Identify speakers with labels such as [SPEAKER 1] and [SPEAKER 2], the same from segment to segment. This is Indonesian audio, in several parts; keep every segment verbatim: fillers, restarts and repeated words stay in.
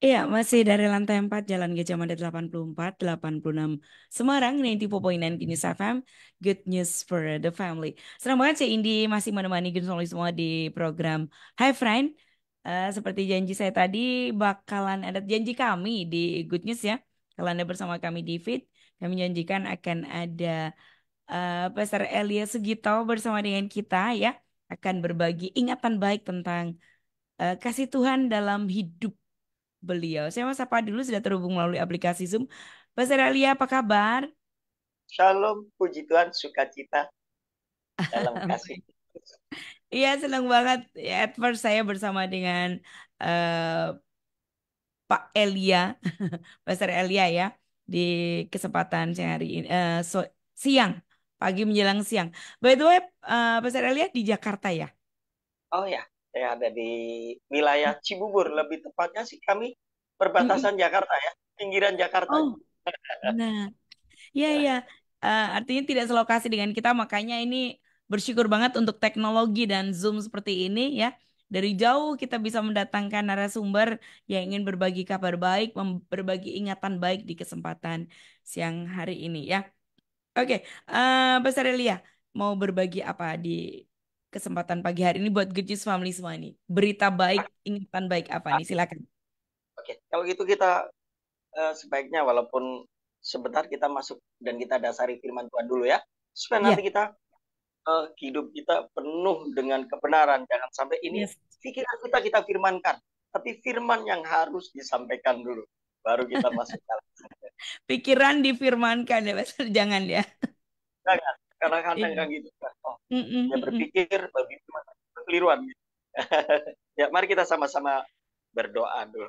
[SPEAKER 1] Iya, masih dari lantai empat Jalan Gajah Mada delapan puluh empat, delapan puluh enam Semarang, sembilan puluh empat titik sembilan Kinis F M, Good News for the Family. Senang banget sih Indi masih menemani Gun Soli semua di program Hi Friend. Eh, seperti janji saya tadi, bakalan ada janji kami di Good News ya. Kalau Anda bersama kami di Feed, kami janjikan akan ada eh Pastor Elia Sugito bersama dengan kita ya. Akan berbagi ingatan baik tentang eh, kasih Tuhan dalam hidup beliau. Saya mau sapa dulu sudah terhubung melalui aplikasi Zoom. Mas Alia, apa kabar?
[SPEAKER 2] Shalom, puji Tuhan, sukacita dalam kasih.
[SPEAKER 1] Iya, senang banget. Ya, at first saya bersama dengan eh, Pak Elia, Pastor Elia ya, di kesempatan siang hari ini, eh, so- siang, pagi menjelang siang. By the way, eh, Pastor Elia di Jakarta ya?
[SPEAKER 2] Oh ya, saya ada di wilayah Cibubur, lebih tepatnya sih kami
[SPEAKER 1] Mm-mm.
[SPEAKER 2] perbatasan Jakarta ya, pinggiran Jakarta.
[SPEAKER 1] Oh, nah. Iya,
[SPEAKER 2] Ya,
[SPEAKER 1] iya. Eh, artinya tidak selokasi dengan kita, makanya ini bersyukur banget untuk teknologi dan Zoom seperti ini ya. Dari jauh kita bisa mendatangkan narasumber yang ingin berbagi kabar baik, mem- berbagi ingatan baik di kesempatan siang hari ini ya. Oke, eh Pastor Elia, mau berbagi apa di kesempatan pagi hari ini buat Good News Family semua ini? Berita baik, ingatan baik apa nih? Silakan.
[SPEAKER 2] oke. Kalau gitu kita eh, sebaiknya walaupun sebentar kita masuk dan kita dasari firman Tuhan dulu ya, supaya nanti
[SPEAKER 1] Ya,
[SPEAKER 2] kita eh, hidup kita penuh dengan kebenaran. Jangan sampai ini
[SPEAKER 1] yes.
[SPEAKER 2] pikiran kita kita firmankan, tapi firman yang harus disampaikan dulu, baru kita masuk dalam.
[SPEAKER 1] Pikiran difirmankan ya, Pastor. Jangan ya.
[SPEAKER 2] Jangan, karena kadang kan
[SPEAKER 1] Iya.
[SPEAKER 2] gitu. Oh,
[SPEAKER 1] Mm-mm,
[SPEAKER 2] dia
[SPEAKER 1] mm-mm.
[SPEAKER 2] berpikir begitu kekeliruan. Ya, mari kita sama-sama berdoa dulu.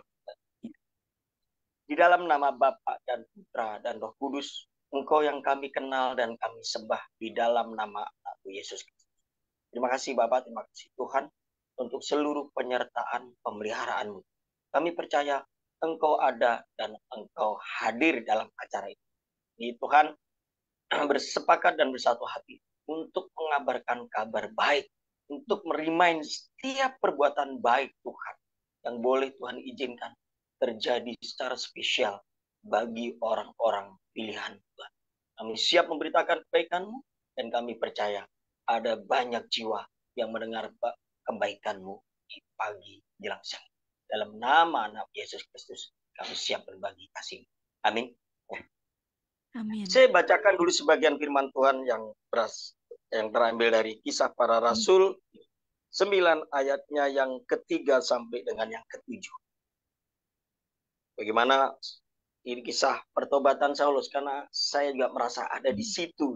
[SPEAKER 2] Di dalam nama Bapa dan Putra dan Roh Kudus, Engkau yang kami kenal dan kami sembah di dalam nama Yesus Kristus. Terima kasih Bapak, terima kasih Tuhan untuk seluruh penyertaan pemeliharaan-Mu. Kami percaya Engkau ada dan Engkau hadir dalam acara ini. Di Tuhan bersepakat dan bersatu hati untuk mengabarkan kabar baik, untuk merimain setiap perbuatan baik Tuhan yang boleh Tuhan izinkan terjadi secara spesial bagi orang-orang pilihan Tuhan. Kami siap memberitakan kebaikan-Mu dan kami percaya ada banyak jiwa yang mendengar kebaikan-Mu di pagi jelang siang. Dalam nama anak Yesus Kristus, kami siap berbagi kasih. Amin.
[SPEAKER 1] Amin.
[SPEAKER 2] Saya bacakan dulu sebagian firman Tuhan yang beras yang terambil dari Kisah Para Rasul sembilan ayatnya yang ketiga sampai dengan yang ketujuh. Bagaimana ini kisah pertobatan Saulus karena saya juga merasa ada di situ.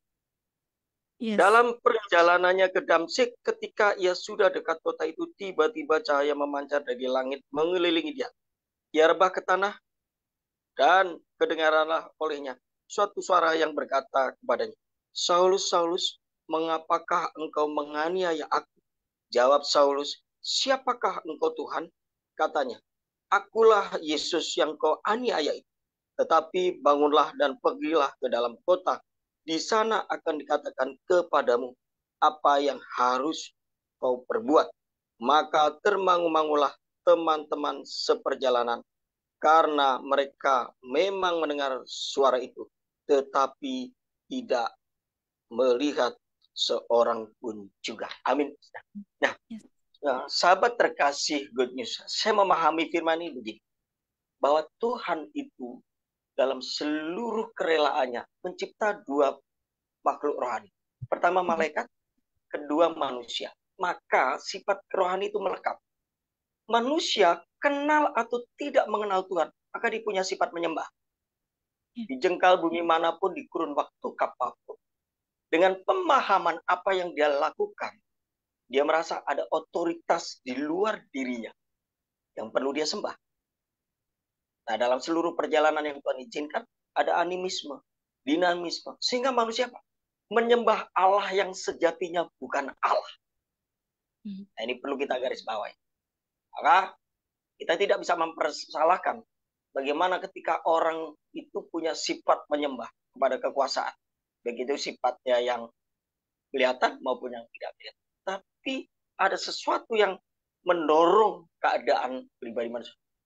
[SPEAKER 1] Yes.
[SPEAKER 2] Dalam perjalanannya ke Damsyik, ketika ia sudah dekat kota itu, tiba-tiba cahaya memancar dari langit mengelilingi dia. Ia rebah ke tanah dan kedengaranlah olehnya suatu suara yang berkata kepadanya, Saulus, Saulus, mengapakah engkau menganiaya aku? Jawab Saulus, siapakah engkau Tuhan? Katanya, akulah Yesus yang kau aniaya itu. Tetapi bangunlah dan pergilah ke dalam kota. Di sana akan dikatakan kepadamu apa yang harus kau perbuat. Maka termangu-mangulah teman-teman seperjalanan karena mereka memang mendengar suara itu, tetapi tidak melihat seorang pun juga. Amin. Nah,
[SPEAKER 1] Yes.
[SPEAKER 2] sahabat terkasih Good News, saya memahami firman ini begini, bahwa Tuhan itu dalam seluruh kerelaannya mencipta dua makhluk rohani. Pertama malaikat, kedua manusia. Maka sifat kerohani itu melekat. Manusia kenal atau tidak mengenal Tuhan, maka dia punya sifat menyembah. Di jengkal bumi manapun, di kurun waktu kapanpun. Dengan pemahaman apa yang dia lakukan, dia merasa ada otoritas di luar dirinya yang perlu dia sembah. Nah, dalam seluruh perjalanan yang Tuhan izinkan, ada animisme, dinamisme. Sehingga manusia menyembah Allah yang sejatinya bukan Allah.
[SPEAKER 1] Mm.
[SPEAKER 2] Nah, ini perlu kita garis bawahi. Maka kita tidak bisa mempersalahkan bagaimana ketika orang itu punya sifat menyembah kepada kekuasaan. Begitu sifatnya yang kelihatan maupun yang tidak kelihatan. Tapi ada sesuatu yang mendorong keadaan pribadi manusia.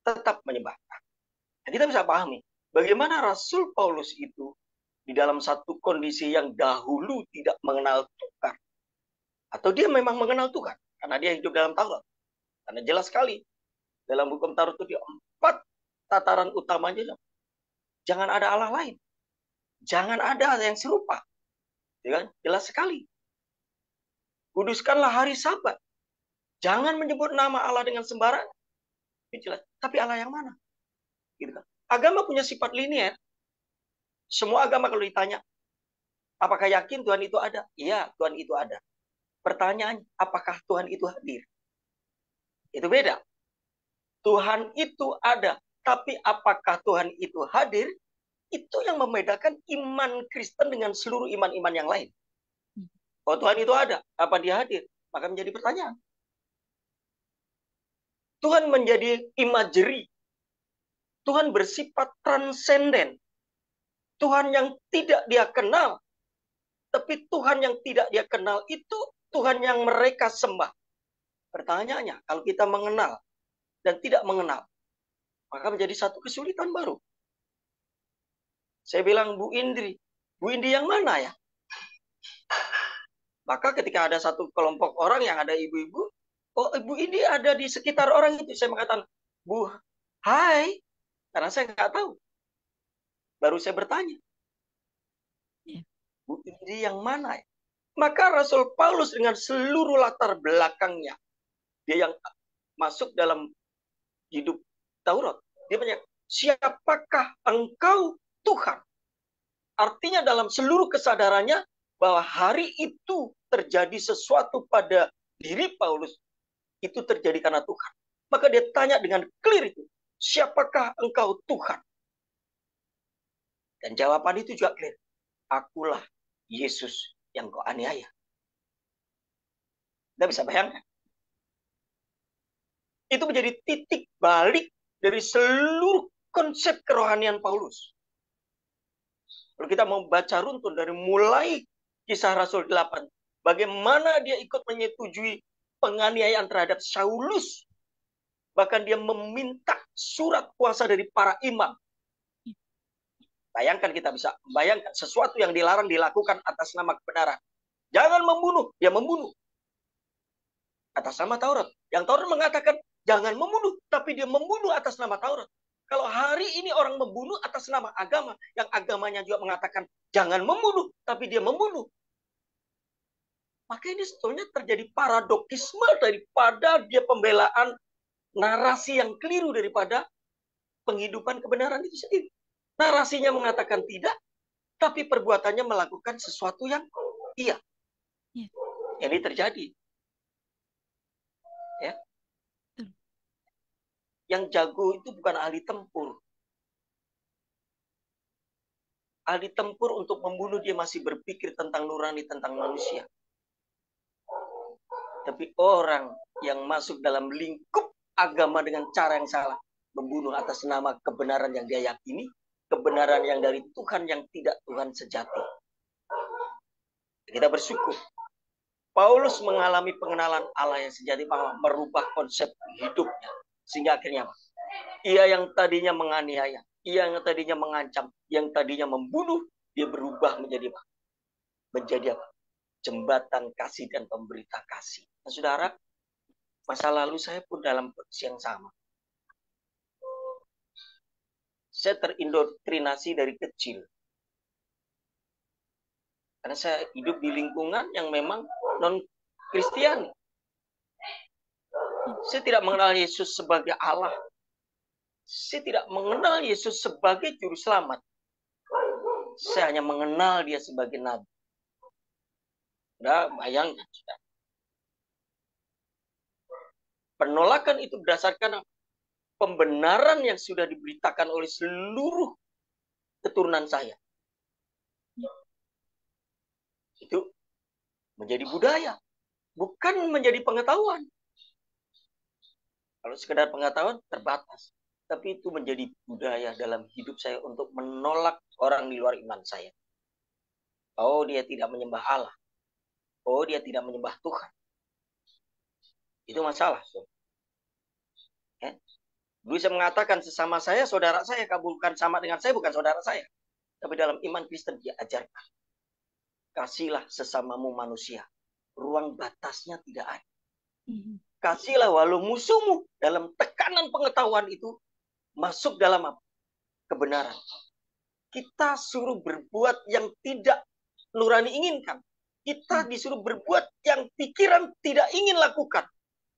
[SPEAKER 2] tetap menyembah. Nah, kita bisa pahami bagaimana Rasul Paulus itu di dalam satu kondisi yang dahulu tidak mengenal Tuhan. Atau dia memang mengenal Tuhan karena dia hidup dalam Taurat. Karena jelas sekali dalam hukum Taurat itu dia empat tataran utamanya. Jangan ada Allah lain. Jangan ada yang serupa. Ya kan? Jelas sekali. Kuduskanlah hari Sabat. Jangan menyebut nama Allah dengan sembarangan. Jelas. Tapi Allah yang mana? Gitu kan? Agama punya sifat linier. Semua agama kalau ditanya, apakah yakin Tuhan itu ada? Iya, Tuhan itu ada. Pertanyaannya, apakah Tuhan itu hadir? Itu beda. Tuhan itu ada. Tapi apakah Tuhan itu hadir? Itu yang membedakan iman Kristen dengan seluruh iman-iman yang lain. Kalau Tuhan itu ada, apa dia hadir? Maka menjadi pertanyaan. Tuhan menjadi imagery. Tuhan bersifat transenden. Tuhan yang tidak dia kenal. Tapi Tuhan yang tidak dia kenal itu Tuhan yang mereka sembah. Pertanyaannya, kalau kita mengenal dan tidak mengenal, maka menjadi satu kesulitan baru. Saya bilang, Bu Indri, Bu Indri yang mana ya? Maka ketika ada satu kelompok orang yang ada ibu-ibu, oh Ibu Indri ada di sekitar orang itu. Saya mengatakan, Bu, hai, karena saya nggak tahu. Baru saya bertanya, Bu Indri yang mana ya? Maka Rasul Paulus dengan seluruh latar belakangnya, dia yang masuk dalam hidup Taurat, dia banyak, siapakah engkau Tuhan? Artinya dalam seluruh kesadarannya bahwa hari itu terjadi sesuatu pada diri Paulus, itu terjadi karena Tuhan. Maka dia tanya dengan clear itu, siapakah engkau Tuhan? Dan jawaban itu juga clear, akulah Yesus yang kau aniaya. Kita bisa bayangkan. Itu menjadi titik balik dari seluruh konsep kerohanian Paulus. Kalau kita mau baca runtun dari mulai Kisah Rasul delapan, bagaimana dia ikut menyetujui penganiayaan terhadap Saulus, bahkan dia meminta surat kuasa dari para imam. Bayangkan, kita bisa bayangkan sesuatu yang dilarang dilakukan atas nama kebenaran. Jangan membunuh, dia membunuh atas nama Taurat. Yang Taurat mengatakan jangan membunuh, tapi dia membunuh atas nama Taurat. Kalau hari ini orang membunuh atas nama agama, yang agamanya juga mengatakan jangan membunuh, tapi dia membunuh. Maka ini sebetulnya terjadi paradokisme daripada dia pembelaan narasi yang keliru daripada penghidupan kebenaran itu sendiri. Narasinya mengatakan tidak, tapi perbuatannya melakukan sesuatu yang iya. Ya. Ini terjadi. Ya. Yang jago itu bukan ahli tempur. Ahli tempur untuk membunuh dia masih berpikir tentang nurani, tentang manusia. Tapi orang yang masuk dalam lingkup agama dengan cara yang salah, membunuh atas nama kebenaran yang dia yakini, kebenaran yang dari Tuhan yang tidak Tuhan sejati. Kita bersyukur. Paulus mengalami pengenalan Allah yang sejati, merubah konsep hidupnya. Sehingga akhirnya ia yang tadinya menganiaya, ia yang tadinya mengancam, yang tadinya membunuh, dia berubah menjadi apa? Menjadi apa? Jembatan kasih dan pemberita kasih. Nah, saudara, masa lalu saya pun dalam posisi yang sama. Saya terindoktrinasi dari kecil. Karena saya hidup di lingkungan yang memang non-Kristiani. Saya tidak mengenal Yesus sebagai Allah. Saya tidak mengenal Yesus sebagai juru selamat. Saya hanya mengenal dia sebagai nabi. Udah, bayangkan. Penolakan itu berdasarkan pembenaran yang sudah diberitakan oleh seluruh keturunan saya. Itu menjadi budaya, bukan menjadi pengetahuan. Kalau sekedar pengetahuan terbatas, tapi itu menjadi budaya dalam hidup saya untuk menolak orang di luar iman saya. Oh, dia tidak menyembah Allah. Oh, dia tidak menyembah Tuhan. Itu masalah. So. Ya. Dulu saya mengatakan sesama saya, saudara saya, bukan sama dengan saya, bukan saudara saya. Tapi dalam iman Kristen diajarkan, kasihlah sesamamu manusia. Ruang batasnya tidak ada. Kasihlah walau musuhmu. Dalam tekanan pengetahuan itu, masuk dalam apa? Kebenaran. Kita suruh berbuat yang tidak nurani inginkan. Kita disuruh berbuat yang pikiran tidak ingin lakukan.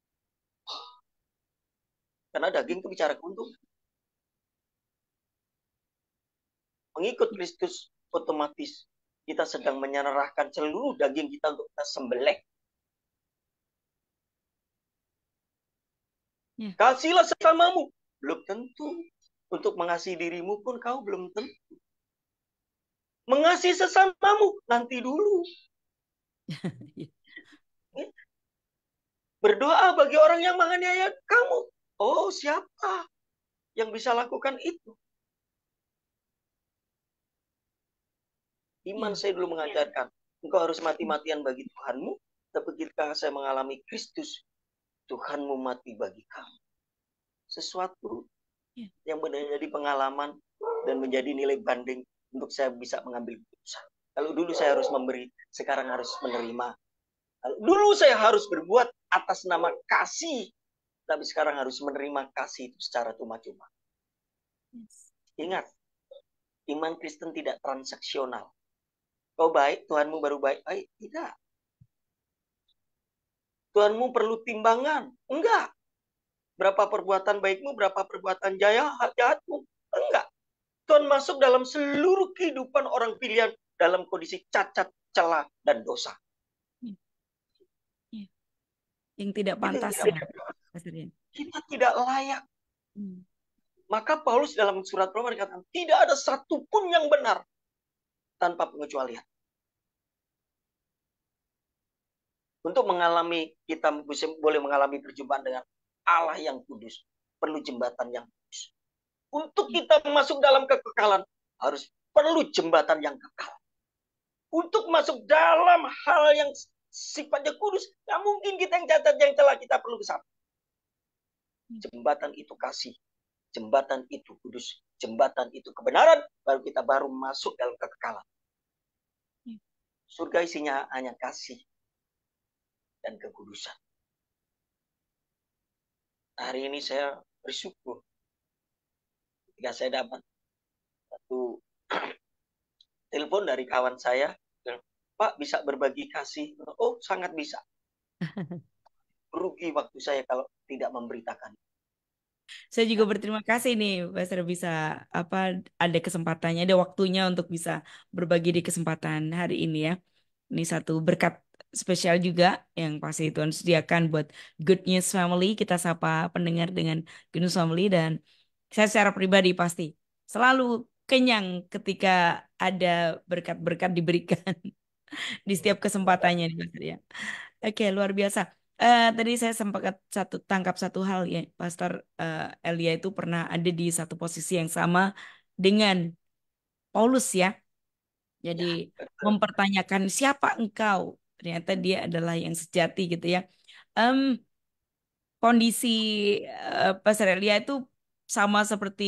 [SPEAKER 2] Karena daging itu bicara keuntungan. Mengikut Kristus otomatis kita sedang menyerahkan seluruh daging kita untuk kita sembelih. Ya. Kasihlah sesamamu. Belum tentu. Untuk mengasihi dirimu pun kau belum tentu. Mengasihi sesamamu nanti dulu. Berdoa bagi orang yang menganiaya kamu. Oh, siapa yang bisa lakukan itu? Iman ya. Saya dulu mengajarkan, engkau harus mati-matian bagi Tuhanmu, tapi ketika saya mengalami Kristus, Tuhanmu mati bagi kamu. Sesuatu ya. Yang menjadi pengalaman dan menjadi nilai banding untuk saya bisa mengambil keputusan. Kalau dulu saya harus memberi, sekarang harus menerima. Kalau dulu saya harus berbuat atas nama kasih, tapi sekarang harus menerima kasih itu secara cuma-cuma. Yes. Ingat, iman Kristen tidak transaksional. Kau baik, Tuhanmu baru baik. Baik, tidak. Tuhanmu perlu timbangan. Enggak. Berapa perbuatan baikmu, berapa perbuatan jaya, jahatmu. Enggak. Tuhan masuk dalam seluruh kehidupan orang pilihan dalam kondisi cacat, celah, dan dosa.
[SPEAKER 1] Yang tidak pantas ya.
[SPEAKER 2] Kita tidak layak. Hmm. Maka Paulus dalam surat Roma dikatakan, tidak ada satupun yang benar tanpa pengecualian. Untuk mengalami, kita boleh mengalami perjumpaan dengan Allah yang kudus, perlu jembatan yang kudus. Untuk kita masuk dalam kekekalan, harus perlu jembatan yang kekal. Untuk masuk dalam hal yang sifatnya kudus, nggak mungkin kita yang cacat, yang celah, kita perlu kesana. Jembatan itu kasih, jembatan itu kudus, jembatan itu kebenaran, baru kita baru masuk dalam kekekalan. Surga isinya hanya kasih dan kekudusan. Hari ini saya bersyukur ketika saya dapat satu telepon dari kawan saya, Pak bisa berbagi kasih. Oh, sangat bisa. Rugi waktu saya kalau tidak memberitakan.
[SPEAKER 1] Saya juga berterima kasih nih, Pastor bisa apa ada kesempatannya, ada waktunya untuk bisa berbagi di kesempatan hari ini ya. Ini satu berkat spesial juga yang pasti Tuhan sediakan buat Good News Family. Kita sapa pendengar dengan Good News Family, dan saya secara pribadi pasti selalu kenyang ketika ada berkat-berkat diberikan di setiap kesempatannya nih, Pastor ya. Oke, luar biasa. Uh, tadi saya sempat satu tangkap satu hal ya, Pastor uh, Elia itu pernah ada di satu posisi yang sama dengan Paulus ya. Jadi ya, mempertanyakan siapa engkau, ternyata dia adalah yang sejati gitu ya. Um, kondisi uh, Pastor Elia itu sama seperti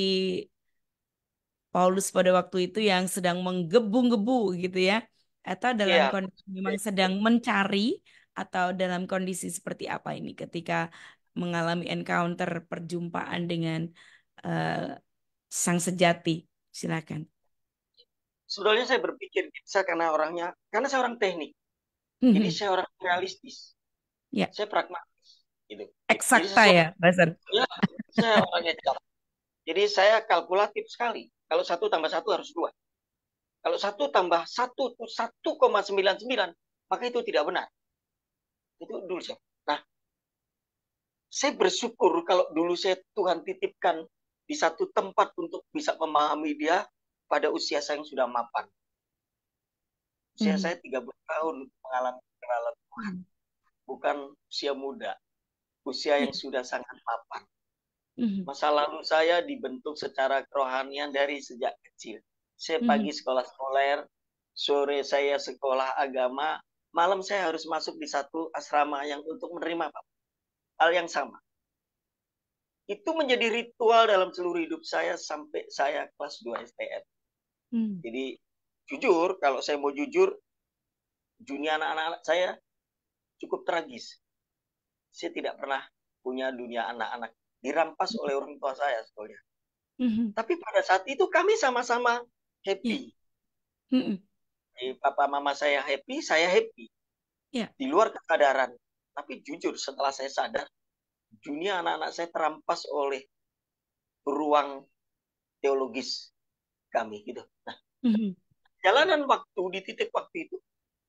[SPEAKER 1] Paulus pada waktu itu yang sedang menggebu-gebu gitu ya. Atau dalam
[SPEAKER 2] ya.
[SPEAKER 1] kondisi memang sedang mencari, atau dalam kondisi seperti apa ini ketika mengalami encounter perjumpaan dengan uh, sang sejati. Silakan.
[SPEAKER 2] Sebenarnya saya berpikir saya karena orangnya, karena saya orang teknik. Jadi saya orang realistis.
[SPEAKER 1] Ya.
[SPEAKER 2] Saya pragmatis gitu.
[SPEAKER 1] Eksakta ya, Basar.
[SPEAKER 2] Ya, saya orangnya cepat. Jadi saya kalkulatif sekali. Kalau satu tambah satu harus dua. Kalau satu tambah satu itu satu koma sembilan sembilan, maka itu tidak benar. Itu dulu saya. Nah, saya bersyukur kalau dulu saya Tuhan titipkan di satu tempat untuk bisa memahami dia pada usia saya yang sudah mapan. Usia hmm. saya tiga puluh tahun mengalami kenalan Tuhan. Bukan usia muda. Usia yang sudah sangat mapan. Masa lalu saya dibentuk secara kerohanian dari sejak kecil. Saya pagi sekolah sekoler, sore saya sekolah agama, malam saya harus masuk di satu asrama yang untuk menerima hal yang sama. Itu menjadi ritual dalam seluruh hidup saya sampai saya kelas dua S T M.
[SPEAKER 1] Hmm.
[SPEAKER 2] Jadi jujur, kalau saya mau jujur, dunia anak-anak saya cukup tragis. Saya tidak pernah punya dunia anak-anak. Dirampas oleh orang tua saya sebetulnya.
[SPEAKER 1] Mhm.
[SPEAKER 2] Tapi pada saat itu kami sama-sama
[SPEAKER 1] Ya.
[SPEAKER 2] happy.
[SPEAKER 1] Mhm.
[SPEAKER 2] Jadi, papa mama saya happy, saya happy.
[SPEAKER 1] Ya.
[SPEAKER 2] Di luar kesadaran. Tapi jujur setelah saya sadar, dunia anak-anak saya terampas oleh ruang teologis kami gitu. Nah,
[SPEAKER 1] Mhm.
[SPEAKER 2] jalanan waktu di titik waktu itu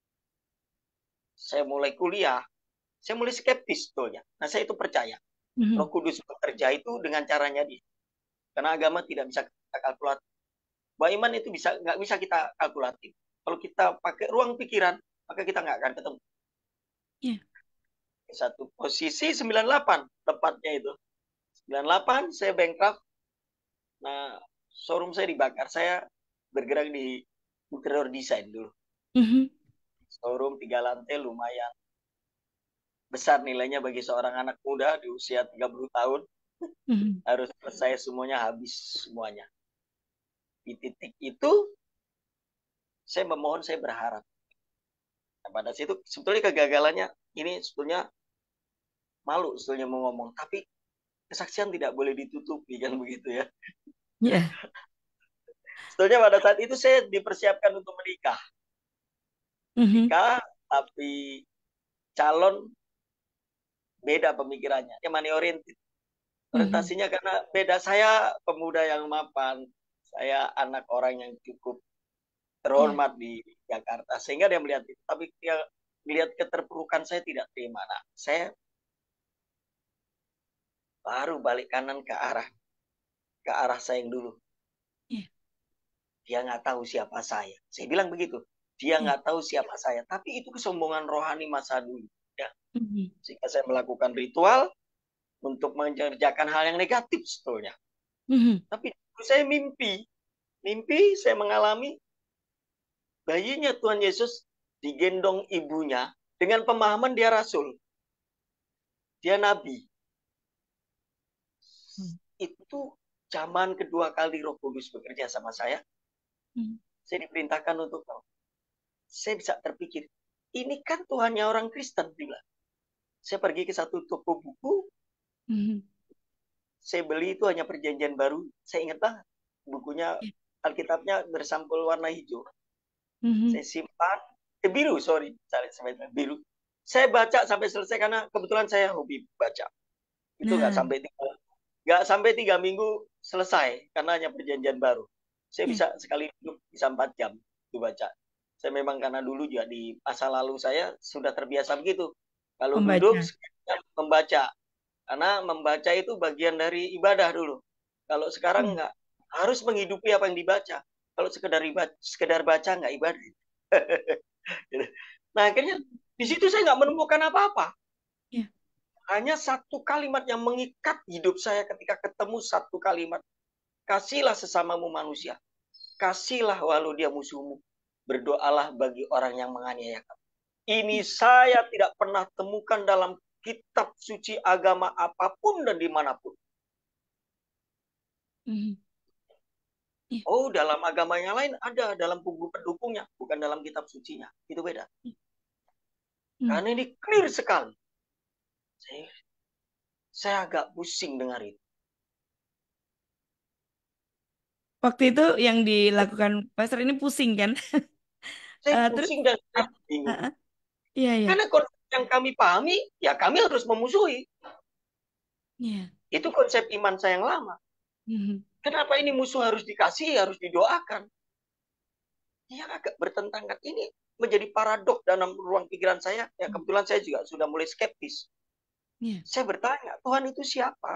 [SPEAKER 2] saya mulai kuliah, saya mulai skeptis sebetulnya. Nah, saya itu percaya Roh
[SPEAKER 1] Mhm.
[SPEAKER 2] Kudus bekerja itu dengan caranya dia. Karena agama tidak bisa kita kalkulatif. Bahwa iman itu bisa nggak bisa kita kalkulatif. Kalau kita pakai ruang pikiran, maka kita nggak akan ketemu.
[SPEAKER 1] Ya.
[SPEAKER 2] Satu posisi sembilan puluh delapan tepatnya itu. sembilan puluh delapan saya bankrupt. Nah, showroom saya dibakar. Saya bergerak di interior design dulu.
[SPEAKER 1] Mhm.
[SPEAKER 2] Showroom tiga lantai lumayan besar nilainya bagi seorang anak muda di usia tiga puluh tahun.
[SPEAKER 1] Mhm.
[SPEAKER 2] Harus selesai semuanya, habis semuanya. Di titik itu, saya memohon, saya berharap. Nah, pada situ, sebetulnya kegagalannya, ini sebetulnya malu sebetulnya mau ngomong. Tapi kesaksian tidak boleh ditutupi, kan begitu ya.
[SPEAKER 1] Ya.
[SPEAKER 2] Sebetulnya pada saat itu saya dipersiapkan untuk menikah.
[SPEAKER 1] Mhm.
[SPEAKER 2] Nikah, tapi calon beda pemikirannya. Dia money oriented.
[SPEAKER 1] Mhm.
[SPEAKER 2] Orientasinya karena beda. Saya pemuda yang mapan. Saya anak orang yang cukup
[SPEAKER 1] Ya.
[SPEAKER 2] terhormat di Jakarta. Sehingga dia melihat itu. Tapi dia melihat keterpurukan saya tidak terima. Nah, saya baru balik kanan ke arah ke arah saya yang dulu.
[SPEAKER 1] Ya.
[SPEAKER 2] Dia nggak tahu siapa saya. Saya bilang begitu. Dia
[SPEAKER 1] Ya.
[SPEAKER 2] nggak tahu siapa saya. Tapi itu kesombongan rohani masa dulu. Ya.
[SPEAKER 1] Mhm.
[SPEAKER 2] Jika saya melakukan ritual untuk mengerjakan hal yang negatif sebetulnya.
[SPEAKER 1] Mhm.
[SPEAKER 2] Tapi saya mimpi. Mimpi saya mengalami bayinya Tuhan Yesus digendong ibunya dengan pemahaman dia rasul. Dia nabi.
[SPEAKER 1] Mhm.
[SPEAKER 2] Itu zaman kedua kali Roh Kudus bekerja sama saya.
[SPEAKER 1] Mhm.
[SPEAKER 2] Saya diperintahkan untuk tahu. Saya bisa terpikir, ini kan Tuhannya orang Kristen juga. Saya pergi ke satu toko buku,
[SPEAKER 1] Mhm.
[SPEAKER 2] saya beli itu hanya Perjanjian Baru. Saya ingat banget, bukunya
[SPEAKER 1] Ya.
[SPEAKER 2] Alkitabnya bersampul warna hijau.
[SPEAKER 1] Mhm.
[SPEAKER 2] Saya simpan, eh, biru, sorry, saya biru. Saya baca sampai selesai karena kebetulan saya hobi baca. Itu nggak
[SPEAKER 1] Nah.
[SPEAKER 2] sampai tiga, nggak sampai tiga minggu selesai karena hanya Perjanjian Baru. Saya
[SPEAKER 1] Ya.
[SPEAKER 2] bisa sekali duduk bisa empat jam itu baca. Saya memang karena dulu juga di masa lalu saya sudah terbiasa begitu. Kalau duduk
[SPEAKER 1] Membaca.
[SPEAKER 2] membaca, karena membaca itu bagian dari ibadah dulu. Kalau sekarang
[SPEAKER 1] Mhm.
[SPEAKER 2] nggak, harus menghidupi apa yang dibaca. Kalau sekedar ibadah, sekedar baca nggak ibadah. Nah akhirnya di situ saya nggak menemukan apa-apa.
[SPEAKER 1] Ya.
[SPEAKER 2] Hanya satu kalimat yang mengikat hidup saya ketika ketemu satu kalimat. Kasihlah sesamamu manusia. Kasihlah walau dia musuhmu. Berdoalah bagi orang yang menganiaya kamu. Ini
[SPEAKER 1] Ya.
[SPEAKER 2] saya tidak pernah temukan dalam kitab suci agama apapun dan dimanapun.
[SPEAKER 1] Mhm. Ya.
[SPEAKER 2] Oh, dalam agama yang lain ada dalam buku pendukungnya, bukan dalam kitab sucinya. Itu beda.
[SPEAKER 1] Mhm.
[SPEAKER 2] Karena ini clear sekali. Saya, saya agak pusing dengar itu.
[SPEAKER 1] Waktu itu yang dilakukan Pastor ini pusing kan?
[SPEAKER 2] Saya
[SPEAKER 1] Eh, terus
[SPEAKER 2] pusing dan saya
[SPEAKER 1] ap-
[SPEAKER 2] bingung.
[SPEAKER 1] ah, ah. Iya, iya.
[SPEAKER 2] Karena konsep yang kami pahami, ya kami harus memusuhi.
[SPEAKER 1] Iya.
[SPEAKER 2] Itu konsep iman saya yang lama.
[SPEAKER 1] Mhm.
[SPEAKER 2] Kenapa ini musuh harus dikasih, harus didoakan? Dia agak bertentangan. Ini menjadi paradok dalam ruang pikiran saya. Ya kebetulan saya juga sudah mulai skeptis.
[SPEAKER 1] Iya.
[SPEAKER 2] Saya bertanya, Tuhan itu siapa?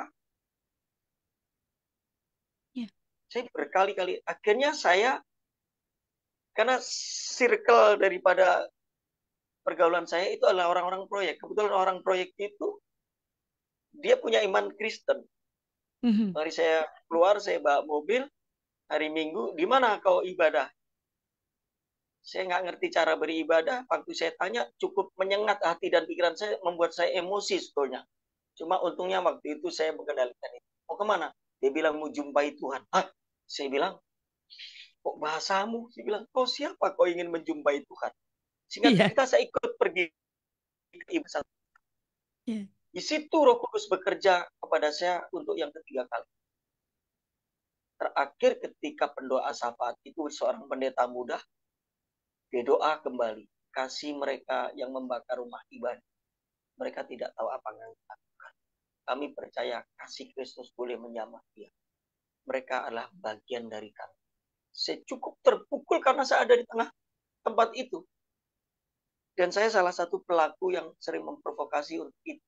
[SPEAKER 1] Iya.
[SPEAKER 2] Saya berkali-kali. Akhirnya saya, karena circle daripada pergaulan saya itu adalah orang-orang proyek. Kebetulan orang proyek itu, dia punya iman Kristen.
[SPEAKER 1] Mhm.
[SPEAKER 2] Mari saya keluar, saya bawa mobil, hari Minggu, di mana kau ibadah? Saya nggak ngerti cara beribadah. Waktu saya tanya, cukup menyengat hati dan pikiran saya, membuat saya emosi sebetulnya. Cuma untungnya waktu itu saya mengendalikan itu. Mau kemana? Dia bilang mau jumpai Tuhan. Hah? Saya bilang, kok bahasamu? Saya bilang, kau siapa kau ingin menjumpai Tuhan? Singkat
[SPEAKER 1] Iya.
[SPEAKER 2] cerita saya ikut pergi ke ibu satu.
[SPEAKER 1] Iya.
[SPEAKER 2] Di situ Roh Kudus bekerja kepada saya untuk yang ketiga kali. Terakhir ketika pendoa syafaat itu seorang pendeta muda, dia doa kembali. Kasih mereka yang membakar rumah ibadah. Mereka tidak tahu apa yang dilakukan. Kami percaya kasih Kristus boleh menyamar dia. Mereka adalah bagian dari kami. Saya cukup terpukul karena saya ada di tengah tempat itu. Dan saya salah satu pelaku yang sering memprovokasi untuk itu.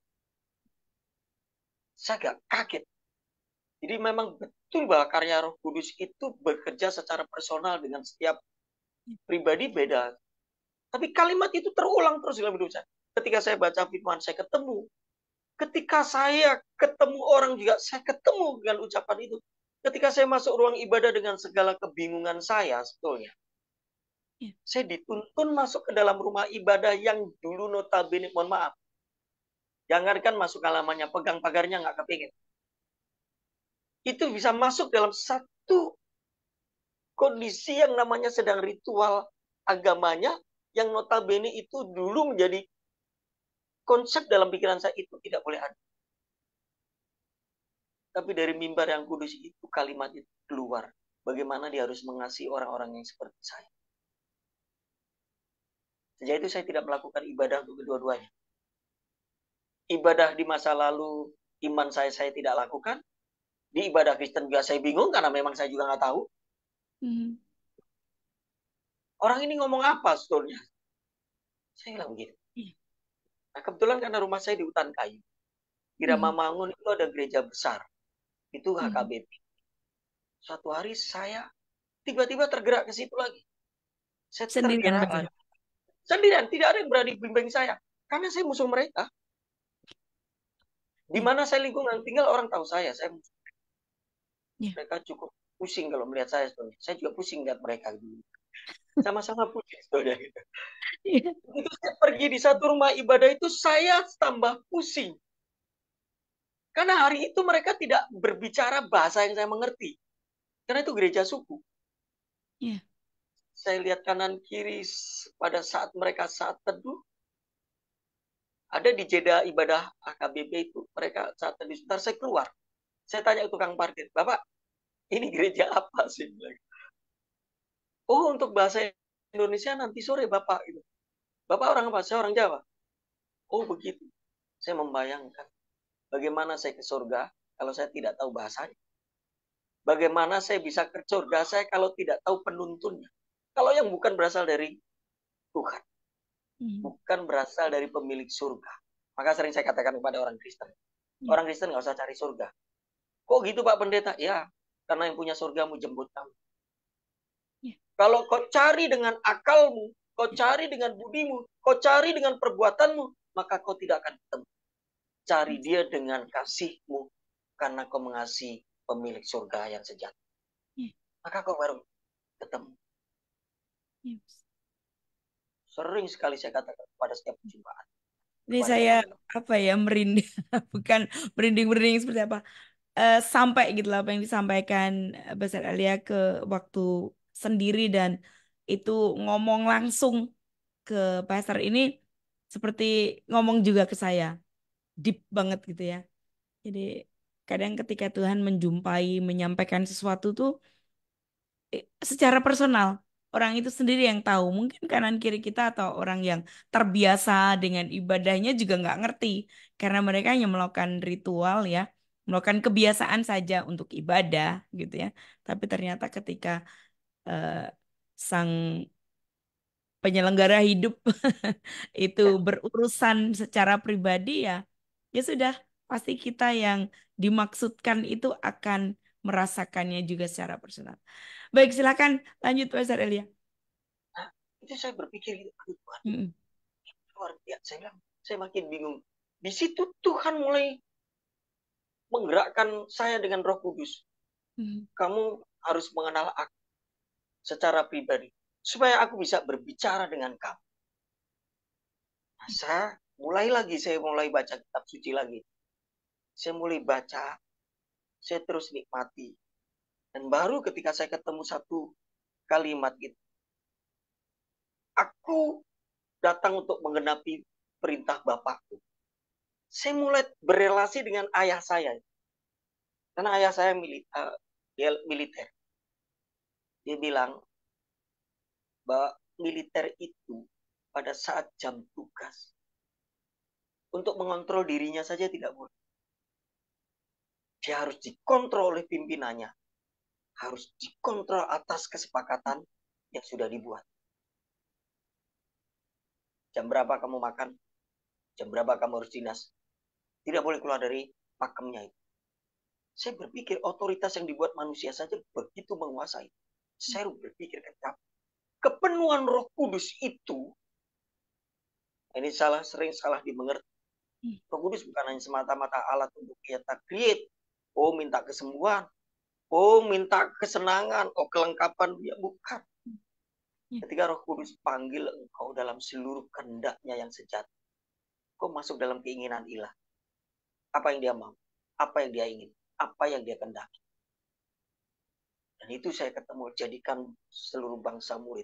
[SPEAKER 2] Saya agak kaget. Jadi memang betul bahwa karya Roh Kudus itu bekerja secara personal dengan setiap pribadi beda. Tapi kalimat itu terulang terus dalam hidup saya. Ketika saya baca firman, saya ketemu. Ketika saya ketemu orang juga, saya ketemu dengan ucapan itu. Ketika saya masuk ruang ibadah dengan segala kebingungan saya, sebetulnya.
[SPEAKER 1] Iya.
[SPEAKER 2] Saya dituntun masuk ke dalam rumah ibadah yang dulu notabene, mohon maaf. Jangankan masuk halamannya, pegang pagarnya nggak kepingin. Itu bisa masuk dalam satu kondisi yang namanya sedang ritual agamanya, yang notabene itu dulu menjadi konsep dalam pikiran saya itu tidak boleh ada. Tapi dari mimbar yang kudus itu kalimat itu keluar. Bagaimana dia harus mengasihi orang-orang yang seperti saya. Sejak itu saya tidak melakukan ibadah untuk kedua-duanya. Ibadah di masa lalu, iman saya saya tidak lakukan. Di ibadah Kristen juga saya bingung karena memang saya juga nggak tahu.
[SPEAKER 1] Hmm.
[SPEAKER 2] Orang ini ngomong apa sebetulnya? Saya bilang begitu.
[SPEAKER 1] Iya.
[SPEAKER 2] Nah, kebetulan karena rumah saya di hutan kayu. Di
[SPEAKER 1] Hmm.
[SPEAKER 2] Ramamangun itu ada gereja besar. Itu H K
[SPEAKER 1] Hmm.
[SPEAKER 2] B P. Suatu hari saya tiba-tiba tergerak ke situ lagi. Saya
[SPEAKER 1] Sendirian
[SPEAKER 2] tergerak
[SPEAKER 1] Pastor.
[SPEAKER 2] lagi. Sendirian, tidak ada yang berani bimbing saya. Karena saya musuh mereka. Di
[SPEAKER 1] Iya.
[SPEAKER 2] mana saya lingkungan tinggal orang tahu saya. Saya musuh.
[SPEAKER 1] Iya.
[SPEAKER 2] Mereka cukup pusing kalau melihat saya. Sebetulnya. Saya juga pusing lihat mereka. Sama-sama pusing. Sebetulnya.
[SPEAKER 1] Iya.
[SPEAKER 2] Begitu saya pergi di satu rumah ibadah itu, saya tambah pusing. Karena hari itu mereka tidak berbicara bahasa yang saya mengerti. Karena itu gereja suku.
[SPEAKER 1] Iya.
[SPEAKER 2] Saya lihat kanan kiri pada saat mereka saat teduh. Ada di jeda ibadah A K B P itu. Mereka saat teduh. Sebentar saya keluar. Saya tanya ke tukang parkir. Bapak, ini gereja apa sih? Oh, untuk bahasa Indonesia nanti sore Bapak. Bapak orang apa? Saya orang Jawa. Oh, begitu. Saya membayangkan. Bagaimana saya ke surga kalau saya tidak tahu bahasanya? Bagaimana saya bisa ke surga saya kalau tidak tahu penuntunnya? Kalau yang bukan berasal dari Tuhan,
[SPEAKER 1] Hmm.
[SPEAKER 2] bukan berasal dari pemilik surga. Maka sering saya katakan kepada orang Kristen,
[SPEAKER 1] Iya.
[SPEAKER 2] orang Kristen nggak usah cari surga. Kok gitu Pak Pendeta? Ya, karena yang punya surga mau jemput kamu.
[SPEAKER 1] Iya.
[SPEAKER 2] Kalau kau cari dengan akalmu, kau cari dengan budimu, kau cari dengan perbuatanmu, maka kau tidak akan ketemu. Cari dia dengan kasihmu, karena kau mengasihi pemilik surga yang sejati.
[SPEAKER 1] Iya.
[SPEAKER 2] Maka kau baru ketemu.
[SPEAKER 1] Iya.
[SPEAKER 2] Sering sekali saya katakan pada setiap perjumpaan.
[SPEAKER 1] Ini saya apa ya merinding, bukan merinding-merinding seperti apa, Eh, sampai gitu lah apa yang disampaikan eh, Pastor Elia ke waktu sendiri dan itu ngomong langsung ke Pastor ini seperti ngomong juga ke saya, deep banget gitu ya. Jadi kadang ketika Tuhan menjumpai, menyampaikan sesuatu tuh eh, secara personal. Orang itu sendiri yang tahu. Mungkin kanan kiri kita atau orang yang terbiasa dengan ibadahnya juga nggak ngerti. Karena mereka hanya melakukan ritual ya. Melakukan kebiasaan saja untuk ibadah gitu ya. Tapi ternyata ketika eh, sang penyelenggara hidup itu
[SPEAKER 2] Ya,
[SPEAKER 1] berurusan secara pribadi ya, ya sudah pasti kita yang dimaksudkan itu akan merasakannya juga secara personal. Baik, silakan lanjut Pastor Elia.
[SPEAKER 2] nah, itu saya berpikir gitu, aduh Tuhan,
[SPEAKER 1] Mm-mm.
[SPEAKER 2] luar biasa. Saya bilang, saya makin bingung. Di situ Tuhan mulai menggerakkan saya dengan Roh Kudus.
[SPEAKER 1] Mm.
[SPEAKER 2] Kamu harus mengenal aku secara pribadi, supaya aku bisa berbicara dengan kamu. Nah, saya mulai lagi, saya mulai baca kitab suci lagi. Saya mulai baca Saya terus nikmati. Dan baru ketika saya ketemu satu kalimat gitu, aku datang untuk menggenapi perintah Bapakku. Saya mulai berelasi dengan ayah saya. Karena ayah saya milit, uh, dia militer. Dia bilang bahwa militer itu pada saat jam tugas untuk mengontrol dirinya saja tidak boleh. Dia harus dikontrol oleh pimpinannya. Harus dikontrol atas kesepakatan yang sudah dibuat. Jam berapa kamu makan? Jam berapa kamu harus dinas? Tidak boleh keluar dari pakemnya itu. Saya berpikir otoritas yang dibuat manusia saja begitu menguasai. Saya berpikir kepenuhan Roh Kudus itu, ini salah sering salah dimengerti. Roh Kudus bukan hanya semata-mata alat untuk kita create. Oh, minta kesembuhan. Oh, minta kesenangan. Oh, kelengkapan. Ya, bukan. Ketika Roh Kudus panggil engkau dalam seluruh kehendaknya yang sejati, kau masuk dalam keinginan ilah. Apa yang dia mau, apa yang dia ingin, apa yang dia kehendaki. Dan itu saya ketemu, jadikan seluruh bangsa murid.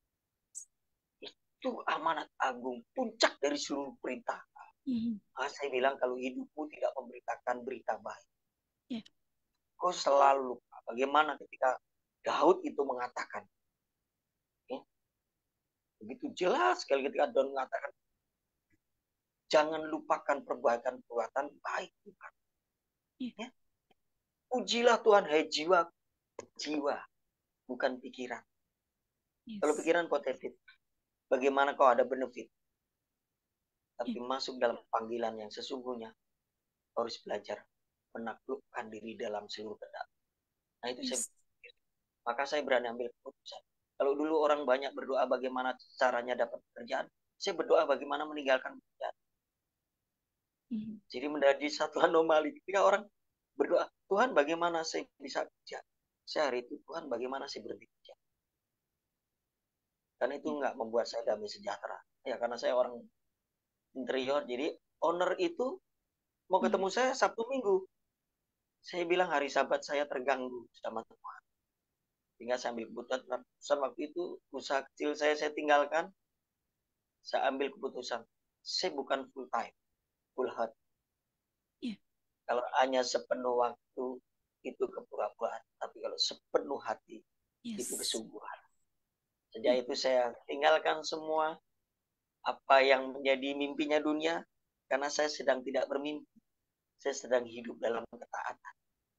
[SPEAKER 2] Itu amanat agung, puncak dari seluruh perintah. Nah, saya bilang kalau hidupmu tidak memberitakan berita baik, yeah. Kau selalu lupa bagaimana ketika Daud itu mengatakan, ya, begitu jelas sekali ketika Daud mengatakan, jangan lupakan perbuatan-perbuatan baik Tuhan. Ya. Pujilah Tuhan, hai jiwa, jiwa, bukan pikiran. Yes. Kalau pikiran potentif, bagaimana kau ada benefit, tapi yeah. masuk dalam panggilan yang sesungguhnya, harus belajar menaklukkan diri dalam seluruh keadaan. Nah itu yes. saya, maka saya berani ambil keputusan. Kalau dulu orang banyak berdoa bagaimana caranya dapat pekerjaan, saya berdoa bagaimana meninggalkan pekerjaan. Mm-hmm. Jadi menjadi satu anomali. Ketika orang berdoa, Tuhan bagaimana saya bisa kerja? Saya hari itu, Tuhan bagaimana saya berhenti kerja? Karena itu nggak membuat saya damai sejahtera. Ya karena saya orang interior, jadi owner itu mau ketemu saya Sabtu Minggu. Saya bilang hari Sabat saya terganggu sama Tuhan. Sehingga saya ambil keputusan. Sama waktu itu usaha kecil saya saya tinggalkan. Saya ambil keputusan. Saya bukan full time, full heart. Yeah. Kalau hanya sepenuh waktu itu kepura-puraan. Tapi kalau sepenuh hati yes. itu kesungguhan. Sejak yeah. itu saya tinggalkan semua apa yang menjadi mimpinya dunia. Karena saya sedang tidak bermimpi. Saya sedang hidup dalam ketaatan.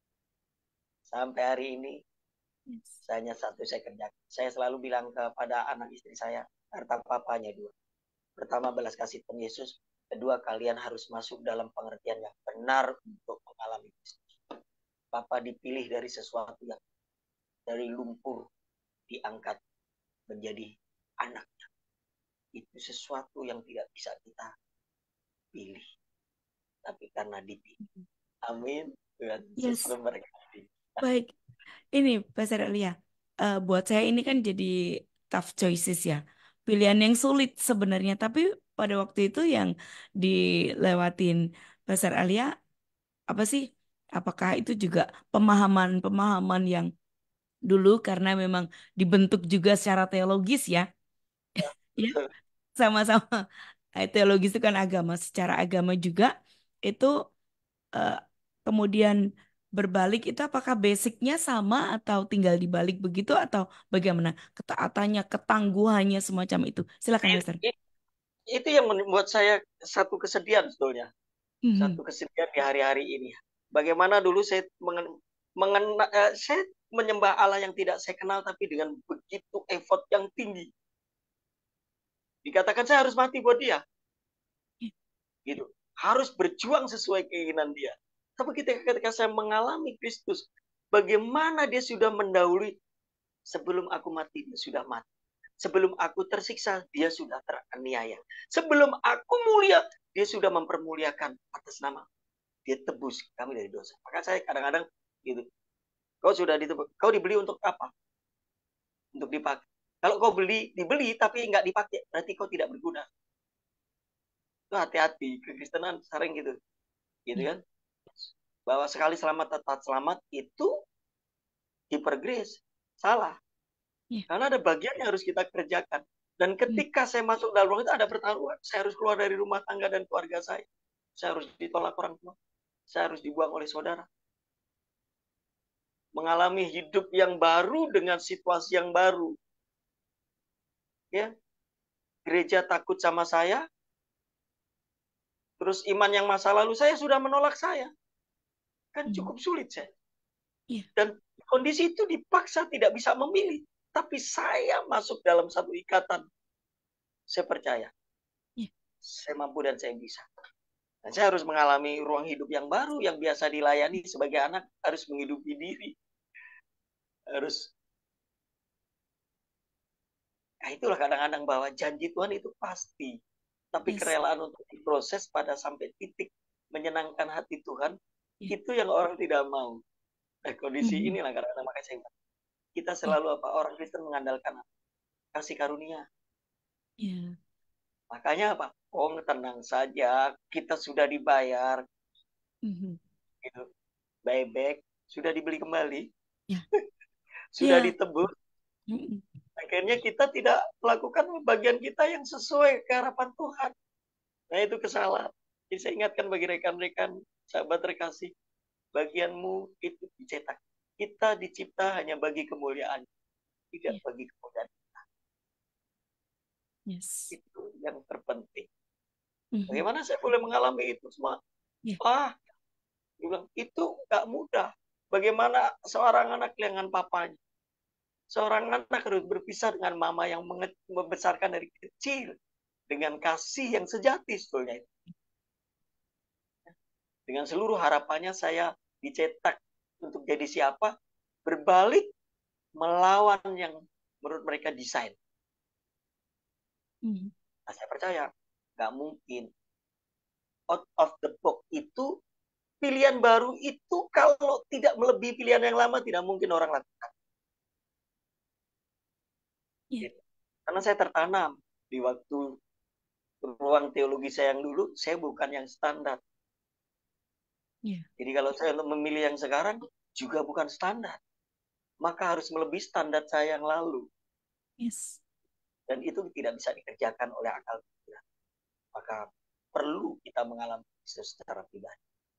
[SPEAKER 2] Sampai hari ini, yes. saya hanya satu saya kerjakan. Saya selalu bilang kepada anak istri saya, harta papanya dua. Pertama, belas kasih Tuhan Yesus. Kedua, kalian harus masuk dalam pengertian yang benar untuk mengalami Kristus. Papa dipilih dari sesuatu yang dari lumpur diangkat menjadi anaknya. Itu sesuatu yang tidak bisa kita pilih. Tapi karena dipilih. Amin. Tuhan
[SPEAKER 1] Yes.
[SPEAKER 2] memberkati.
[SPEAKER 1] Baik, ini Pastor Elia, uh, buat saya ini kan jadi tough choices ya, pilihan yang sulit sebenarnya. Tapi pada waktu itu yang dilewatin Pastor Elia, apa sih? Apakah itu juga pemahaman-pemahaman yang dulu karena memang dibentuk juga secara teologis ya? Ya, sama-sama. Teologis itu kan agama, secara agama juga itu uh, kemudian berbalik itu apakah basicnya sama atau tinggal dibalik begitu atau bagaimana ketaatannya, ketangguhannya semacam itu. Silakan, Mister.
[SPEAKER 2] It, itu yang membuat saya satu kesedihan sebetulnya. Mm-hmm. Satu kesedihan di hari-hari ini. Bagaimana dulu saya mengen, mengen, uh, saya menyembah Allah yang tidak saya kenal tapi dengan begitu effort yang tinggi. Dikatakan saya harus mati buat dia. Gitu. Harus berjuang sesuai keinginan dia. Tapi ketika, ketika saya mengalami Kristus, bagaimana dia sudah mendahului, sebelum aku mati, dia sudah mati. Sebelum aku tersiksa, dia sudah teraniaya. Sebelum aku mulia, dia sudah mempermuliakan atas nama. Dia tebus kami dari dosa. Maka saya kadang-kadang gitu. Kau sudah ditebus. Kau dibeli untuk apa? Untuk dipakai. Kalau kau beli, dibeli tapi nggak dipakai, berarti kau tidak berguna. Itu hati-hati. Kekristenan sering gitu. Gitu kan? bahwa sekali selamat tetap selamat itu hyper grace. Salah.
[SPEAKER 1] Iya.
[SPEAKER 2] Karena ada bagian yang harus kita kerjakan. Dan
[SPEAKER 1] Hmm.
[SPEAKER 2] ketika saya masuk dalam ruang itu ada pertaruhan. Saya harus keluar dari rumah tangga dan keluarga saya. Saya harus ditolak orang tua. Saya harus dibuang oleh saudara. Mengalami hidup yang baru dengan situasi yang baru. Ya, gereja takut sama saya. Terus iman yang masa lalu saya sudah menolak saya. Kan
[SPEAKER 1] Hmm.
[SPEAKER 2] cukup sulit saya.
[SPEAKER 1] Iya.
[SPEAKER 2] Dan kondisi itu dipaksa tidak bisa memilih. Tapi saya masuk dalam satu ikatan. Saya percaya.
[SPEAKER 1] Iya.
[SPEAKER 2] Saya mampu dan saya bisa. Dan saya harus mengalami ruang hidup yang baru yang biasa dilayani sebagai anak. Harus menghidupi diri. Harus. Nah, itulah kadang-kadang bahwa janji Tuhan itu pasti. Tapi
[SPEAKER 1] Yes.
[SPEAKER 2] kerelaan untuk diproses pada sampai titik menyenangkan hati Tuhan.
[SPEAKER 1] Iya.
[SPEAKER 2] Itu yang orang tidak mau. Nah, kondisi
[SPEAKER 1] Mhm.
[SPEAKER 2] inilah kadang-kadang makanya saya bilang, kita
[SPEAKER 1] Iya.
[SPEAKER 2] selalu apa? Orang Kristen mengandalkan kasih karunia.
[SPEAKER 1] Iya.
[SPEAKER 2] Makanya apa? Oh, tenang saja, kita sudah dibayar,
[SPEAKER 1] Mhm.
[SPEAKER 2] gitu. Buyback sudah dibeli kembali,
[SPEAKER 1] Iya.
[SPEAKER 2] sudah
[SPEAKER 1] Iya.
[SPEAKER 2] ditebus.
[SPEAKER 1] Mhm.
[SPEAKER 2] Akhirnya kita tidak melakukan bagian kita yang sesuai keharapan Tuhan. Nah, itu kesalahan. Jadi saya ingatkan bagi rekan-rekan, sahabat terkasih, bagianmu itu dicetak. Kita dicipta hanya bagi kemuliaan, tidak
[SPEAKER 1] Iya.
[SPEAKER 2] bagi kemuliaan.
[SPEAKER 1] Yes.
[SPEAKER 2] Itu yang terpenting.
[SPEAKER 1] Mhm.
[SPEAKER 2] Bagaimana saya boleh mengalami itu semua?
[SPEAKER 1] Iya.
[SPEAKER 2] Wah, dia bilang, itu nggak mudah. Bagaimana seorang anak kehilangan papanya? Seorang anak harus berpisah dengan mama yang membesarkan dari kecil. Dengan kasih yang sejati sebetulnya. Dengan seluruh harapannya saya dicetak untuk jadi siapa? Berbalik melawan yang menurut mereka desain.
[SPEAKER 1] Mhm.
[SPEAKER 2] Nah, saya percaya nggak mungkin. Out of the box itu, pilihan baru itu kalau tidak melebihi pilihan yang lama tidak mungkin orang lakukan.
[SPEAKER 1] Iya.
[SPEAKER 2] Karena saya tertanam di waktu ruang teologi saya yang dulu, saya bukan yang standar.
[SPEAKER 1] Iya.
[SPEAKER 2] Jadi kalau saya memilih yang sekarang, juga bukan standar. Maka harus melebihi standar saya yang lalu.
[SPEAKER 1] Yes.
[SPEAKER 2] Dan itu tidak bisa dikerjakan oleh akal pikiran. Maka perlu kita mengalami itu secara pribadi.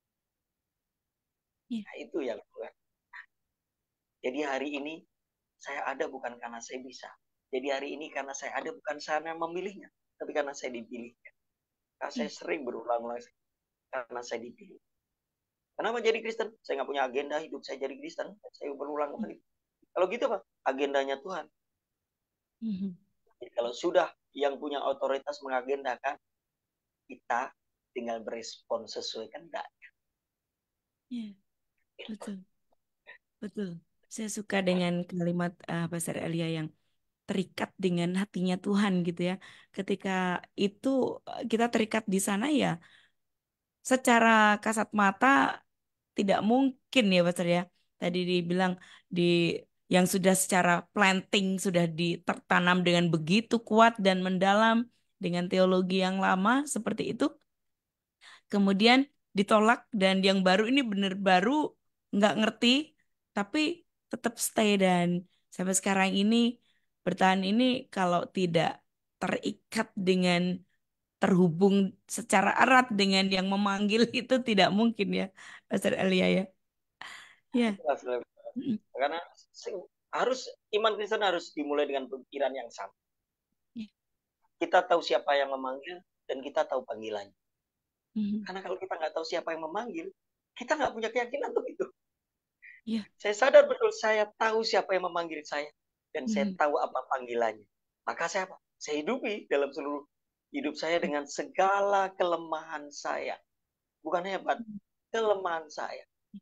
[SPEAKER 1] Iya.
[SPEAKER 2] Nah, itu yang Tuhan. Jadi hari ini, saya ada bukan karena saya bisa. Jadi hari ini karena saya ada bukan saya yang memilihnya. Tapi karena saya dipilih. Karena saya
[SPEAKER 1] Iya.
[SPEAKER 2] sering berulang-ulang karena saya dipilih. Kenapa jadi Kristen? Saya nggak punya agenda hidup saya jadi Kristen. Saya berulang kali. Kalau gitu Pak, agendanya Tuhan.
[SPEAKER 1] Mhm.
[SPEAKER 2] Jadi kalau sudah yang punya otoritas mengagendakan, kita tinggal berespon sesuai kehendak.
[SPEAKER 1] Iya. Betul. Betul. Saya suka dengan kalimat uh, Pastor Elia yang terikat dengan hatinya Tuhan gitu ya. Ketika itu uh, kita terikat di sana ya, secara kasat mata tidak mungkin ya Pastor ya. Tadi dibilang di yang sudah secara planting sudah ditertanam dengan begitu kuat dan mendalam dengan teologi yang lama seperti itu, kemudian ditolak dan yang baru ini bener baru nggak ngerti tapi tetap stay dan sampai sekarang ini bertahan ini kalau tidak terikat dengan terhubung secara erat dengan yang memanggil itu tidak mungkin ya Pastor Elia ya. Ya. Mm.
[SPEAKER 2] Karena harus iman Kristen harus dimulai dengan pikiran yang sama.
[SPEAKER 1] Ya.
[SPEAKER 2] Kita tahu siapa yang memanggil dan kita tahu panggilannya.
[SPEAKER 1] Mhm.
[SPEAKER 2] Karena kalau kita nggak tahu siapa yang memanggil, kita nggak punya keyakinan untuk itu.
[SPEAKER 1] Ya.
[SPEAKER 2] Saya sadar betul saya tahu siapa yang memanggil saya dan saya
[SPEAKER 1] Mhm.
[SPEAKER 2] tahu apa panggilannya. Maka saya apa? Saya hidupi dalam seluruh hidup saya dengan segala kelemahan saya. Bukan hebat, kelemahan saya.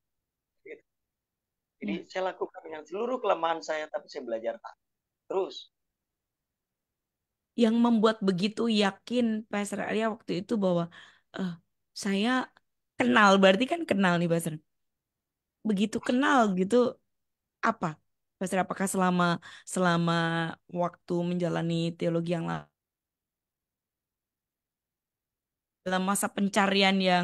[SPEAKER 2] Jadi
[SPEAKER 1] Ya.
[SPEAKER 2] saya lakukan dengan seluruh kelemahan saya, tapi saya belajar terus.
[SPEAKER 1] Yang membuat begitu yakin Pastor Elia waktu itu bahwa eh saya kenal berarti kan kenal nih Pastor. Begitu kenal gitu apa? Pastor, apakah selama selama waktu menjalani teologi yang lama, dalam masa pencarian yang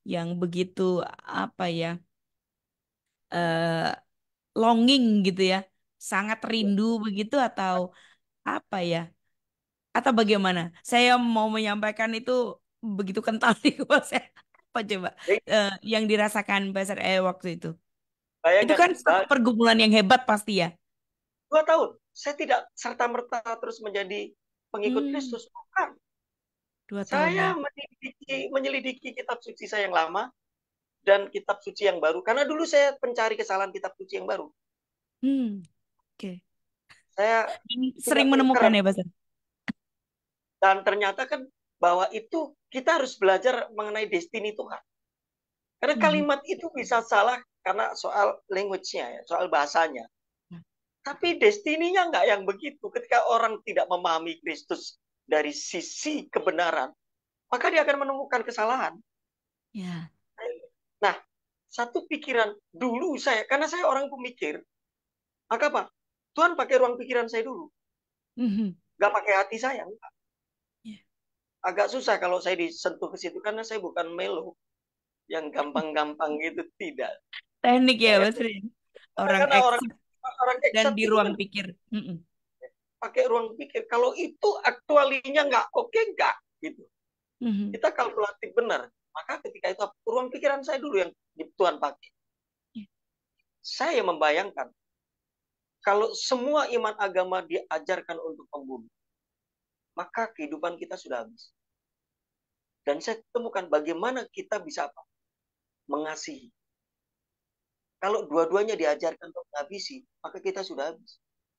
[SPEAKER 1] yang begitu apa ya, eh, longing gitu ya, sangat rindu begitu atau apa ya? Atau bagaimana? Saya mau menyampaikan itu begitu kental di kepala saya. Apa coba
[SPEAKER 2] Jadi,
[SPEAKER 1] eh, yang dirasakan Pastor E waktu itu? Itu
[SPEAKER 2] bayangkan,
[SPEAKER 1] kan satu pergumulan yang hebat pasti ya.
[SPEAKER 2] dua tahun, saya tidak serta-merta terus menjadi pengikut
[SPEAKER 1] Hmm,
[SPEAKER 2] Kristus. Bukan.
[SPEAKER 1] dua tahun
[SPEAKER 2] Saya
[SPEAKER 1] ya.
[SPEAKER 2] menyelidiki, menyelidiki kitab suci saya yang lama dan kitab suci yang baru. Karena dulu saya pencari kesalahan kitab suci yang baru.
[SPEAKER 1] Hmm, oke.
[SPEAKER 2] Saya
[SPEAKER 1] Dan
[SPEAKER 2] sudah
[SPEAKER 1] sering menemukan
[SPEAKER 2] pinter.
[SPEAKER 1] ya, Pastor?
[SPEAKER 2] Dan ternyata kan bahwa itu kita harus belajar mengenai destiny Tuhan. Karena
[SPEAKER 1] Mhm.
[SPEAKER 2] kalimat itu bisa salah karena soal language-nya, ya, soal bahasanya. Tapi destininya nggak yang begitu. Ketika orang tidak memahami Kristus dari sisi kebenaran, maka dia akan menemukan kesalahan.
[SPEAKER 1] Ya.
[SPEAKER 2] Nah, satu pikiran dulu saya, karena saya orang pemikir, maka apa? Tuhan pakai ruang pikiran saya dulu.
[SPEAKER 1] Mhm.
[SPEAKER 2] Nggak pakai hati saya.
[SPEAKER 1] Ya.
[SPEAKER 2] Agak susah kalau saya disentuh ke situ, karena saya bukan melo yang gampang-gampang gitu. Tidak.
[SPEAKER 1] Teknik ya,
[SPEAKER 2] Saya,
[SPEAKER 1] Pastor. Ya? Orang
[SPEAKER 2] karena orang
[SPEAKER 1] eksat
[SPEAKER 2] orang
[SPEAKER 1] dan
[SPEAKER 2] eksat
[SPEAKER 1] di
[SPEAKER 2] itu
[SPEAKER 1] ruang
[SPEAKER 2] kan
[SPEAKER 1] pikir. Mhm.
[SPEAKER 2] pakai ruang pikir. Kalau itu aktualinya nggak oke, okay, nggak. Gitu.
[SPEAKER 1] Mhm.
[SPEAKER 2] Kita kalkulatif benar. Maka ketika itu ruang pikiran saya dulu yang Tuhan pakai.
[SPEAKER 1] Ya.
[SPEAKER 2] Saya membayangkan kalau semua iman agama diajarkan untuk membunuh, maka kehidupan kita sudah habis. Dan saya temukan bagaimana kita bisa apa? Mengasihi. Kalau dua-duanya diajarkan untuk menghabisi, maka kita sudah habis.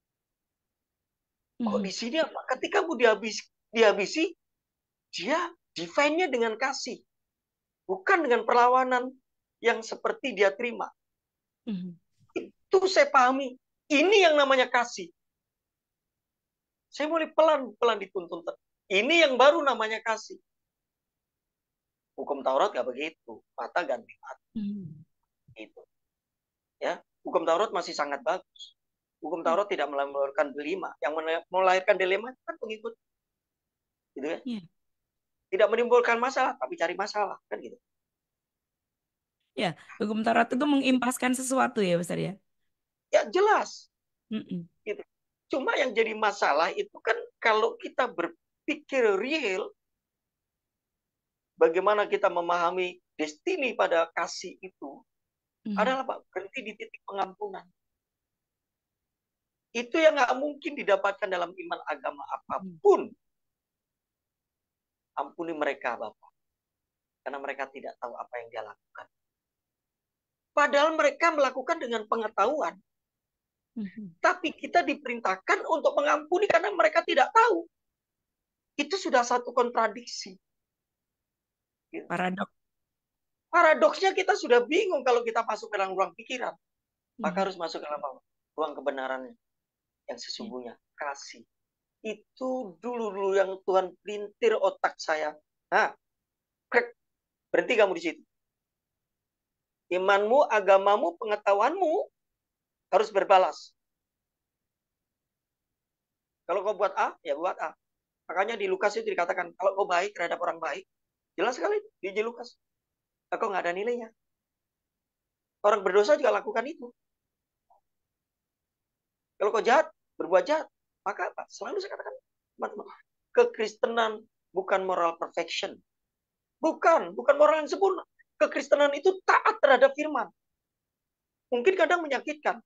[SPEAKER 2] Kok
[SPEAKER 1] Mhm.
[SPEAKER 2] di sini apa? Ketika mau dihabisi, dihabisi, dia define-nya dengan kasih. Bukan dengan perlawanan yang seperti dia terima.
[SPEAKER 1] Mhm.
[SPEAKER 2] Itu saya pahami. Ini yang namanya kasih. Saya mulai pelan-pelan dituntun. Ini yang baru namanya kasih. Hukum Taurat gak begitu. Mata ganti mata.
[SPEAKER 1] Mhm.
[SPEAKER 2] Gitu. Ya, hukum Taurat masih sangat bagus. Hukum
[SPEAKER 1] Ya.
[SPEAKER 2] Taurat tidak melahirkan dilema. Yang melahirkan dilema kan pengikut. Gitu ya.
[SPEAKER 1] Ya.
[SPEAKER 2] Tidak menimbulkan masalah, tapi cari masalah. Kan gitu.
[SPEAKER 1] Ya, hukum Taurat itu mengimpaskan sesuatu ya, Pastor ya.
[SPEAKER 2] Ya jelas.
[SPEAKER 1] Mhm.
[SPEAKER 2] Gitu. Cuma yang jadi masalah itu kan kalau kita berpikir real, bagaimana kita memahami destiny pada kasih itu,
[SPEAKER 1] Mhm.
[SPEAKER 2] adalah Pak, berhenti di titik pengampunan. Itu yang nggak mungkin didapatkan dalam iman agama
[SPEAKER 1] Mhm.
[SPEAKER 2] apapun. Ampuni mereka, Bapak. Karena mereka tidak tahu apa yang dia lakukan. Padahal mereka melakukan dengan pengetahuan.
[SPEAKER 1] Mhm.
[SPEAKER 2] Tapi kita diperintahkan untuk mengampuni karena mereka tidak tahu. Itu sudah satu kontradiksi.
[SPEAKER 1] Paradok.
[SPEAKER 2] Paradoksnya kita sudah bingung kalau kita masuk ke dalam ruang pikiran. Maka
[SPEAKER 1] Mhm.
[SPEAKER 2] harus masuk ke dalam ruang kebenarannya. Yang
[SPEAKER 1] Ya.
[SPEAKER 2] sesungguhnya. Kasih. Itu dulu-dulu yang Tuhan pelintir otak saya. Nah, berhenti kamu di situ. Imanmu, agamamu, pengetahuanmu harus berbalas. Kalau kau buat A, ya buat A. Makanya di Lukas itu dikatakan, kalau kau baik terhadap orang baik, jelas sekali di Lukas. Kau nggak ada nilainya. Orang berdosa juga lakukan itu. Kalau kau jahat, berbuat jahat, maka apa? Selalu saya katakan, teman-teman, kekristenan bukan moral perfection. Bukan, bukan moral yang sempurna. Kekristenan itu taat terhadap firman. Mungkin kadang menyakitkan.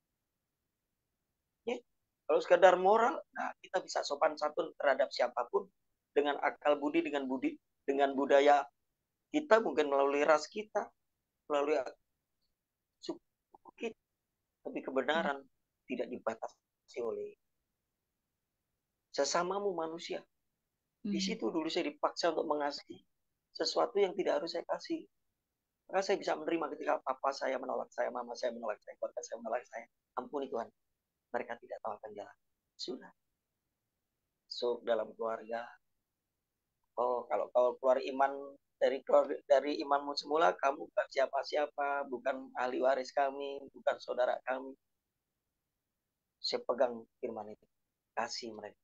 [SPEAKER 2] Ya. Kalau sekedar moral, nah kita bisa sopan santun terhadap siapapun dengan akal budi, dengan budi, dengan budaya kita, mungkin melalui ras kita, melalui suku kita, tapi
[SPEAKER 1] Ya.
[SPEAKER 2] kebenaran tidak dibatasi oleh sesamamu manusia. Di
[SPEAKER 1] Mhm.
[SPEAKER 2] situ dulu saya dipaksa untuk mengasihi sesuatu yang tidak harus saya kasih. Maka saya bisa menerima ketika papa saya menolak saya, mama saya menolak saya, keluarga saya menolak saya. Ampuni Tuhan, mereka tidak tahu akan jalan. Sudah. So, dalam keluarga, oh kalau kau keluar iman dari keluarga, dari imanmu semula, kamu bukan siapa-siapa, bukan ahli waris kami, bukan saudara kami. Saya pegang firman itu, kasih mereka.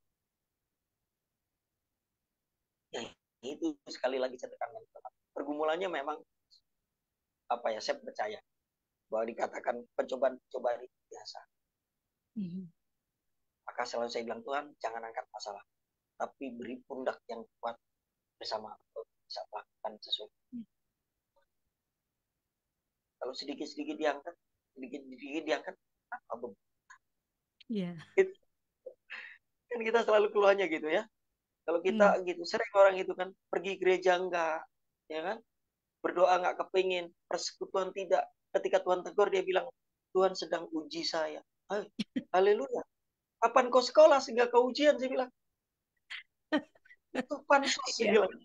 [SPEAKER 2] Ya, itu sekali lagi saya tekankan. Pergumulannya memang apa ya, saya percaya bahwa dikatakan pencobaan-pencobaan itu biasa.
[SPEAKER 1] Mhm.
[SPEAKER 2] Maka selalu saya bilang, Tuhan jangan angkat masalah, tapi beri pundak yang kuat bersama untuk bisa melakukan sesuatu.
[SPEAKER 1] Mhm.
[SPEAKER 2] Kalau sedikit-sedikit diangkat, sedikit-sedikit diangkat, apa beban?
[SPEAKER 1] Iya.
[SPEAKER 2] Itu kan kita selalu keluhannya gitu ya. Kalau
[SPEAKER 1] Mhm.
[SPEAKER 2] kita gitu, sering orang itu kan pergi gereja enggak, ya kan? Berdoa enggak kepingin, persekutuan tidak. Ketika Tuhan tegur dia bilang, Tuhan sedang uji saya. Hai, haleluya. Kapan kau sekolah sehingga kau ujian? Saya bilang, itu pansos, saya
[SPEAKER 1] Iya.
[SPEAKER 2] bilang.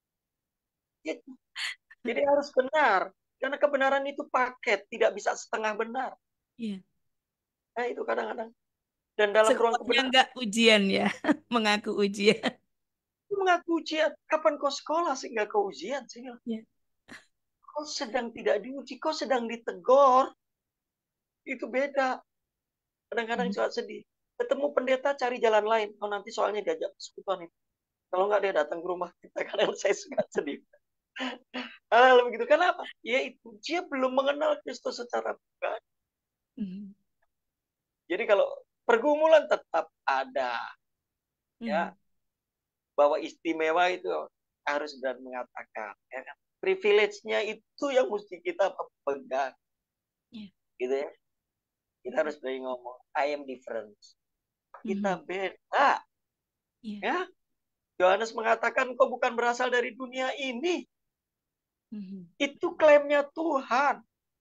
[SPEAKER 2] Gitu. Jadi harus benar. Karena kebenaran itu paket, tidak bisa setengah benar.
[SPEAKER 1] Iya.
[SPEAKER 2] Nah itu kadang-kadang. Dan dalam ruang
[SPEAKER 1] Semuanya
[SPEAKER 2] kebenaran,
[SPEAKER 1] nggak ujian ya, mengaku ujian.
[SPEAKER 2] itu mengaku ujian. Kapan kau sekolah sehingga kau ujian? Saya bilang,
[SPEAKER 1] Iya.
[SPEAKER 2] kau sedang tidak diuji, kau sedang ditegur. Itu beda. Kadang-kadang
[SPEAKER 1] Mhm.
[SPEAKER 2] juga sedih. Ketemu pendeta cari jalan lain. Oh nanti soalnya diajak persekutuan itu. Kalau nggak dia datang ke rumah kita, kadang saya suka sedih. Hal begitu. Kenapa? Ya itu dia belum mengenal Kristus secara pribadi.
[SPEAKER 1] Mhm.
[SPEAKER 2] Jadi kalau pergumulan tetap ada, ya,
[SPEAKER 1] Mhm.
[SPEAKER 2] bahwa istimewa itu harus benar mengatakan, ya kan? Privilege-nya itu yang mesti kita pegang,
[SPEAKER 1] Iya.
[SPEAKER 2] gitu ya. Kita harus berani ngomong, I am different. Kita
[SPEAKER 1] Mhm.
[SPEAKER 2] beda,
[SPEAKER 1] Iya.
[SPEAKER 2] ya. Yohanes mengatakan, kau bukan berasal dari dunia ini.
[SPEAKER 1] Mhm.
[SPEAKER 2] Itu klaimnya Tuhan.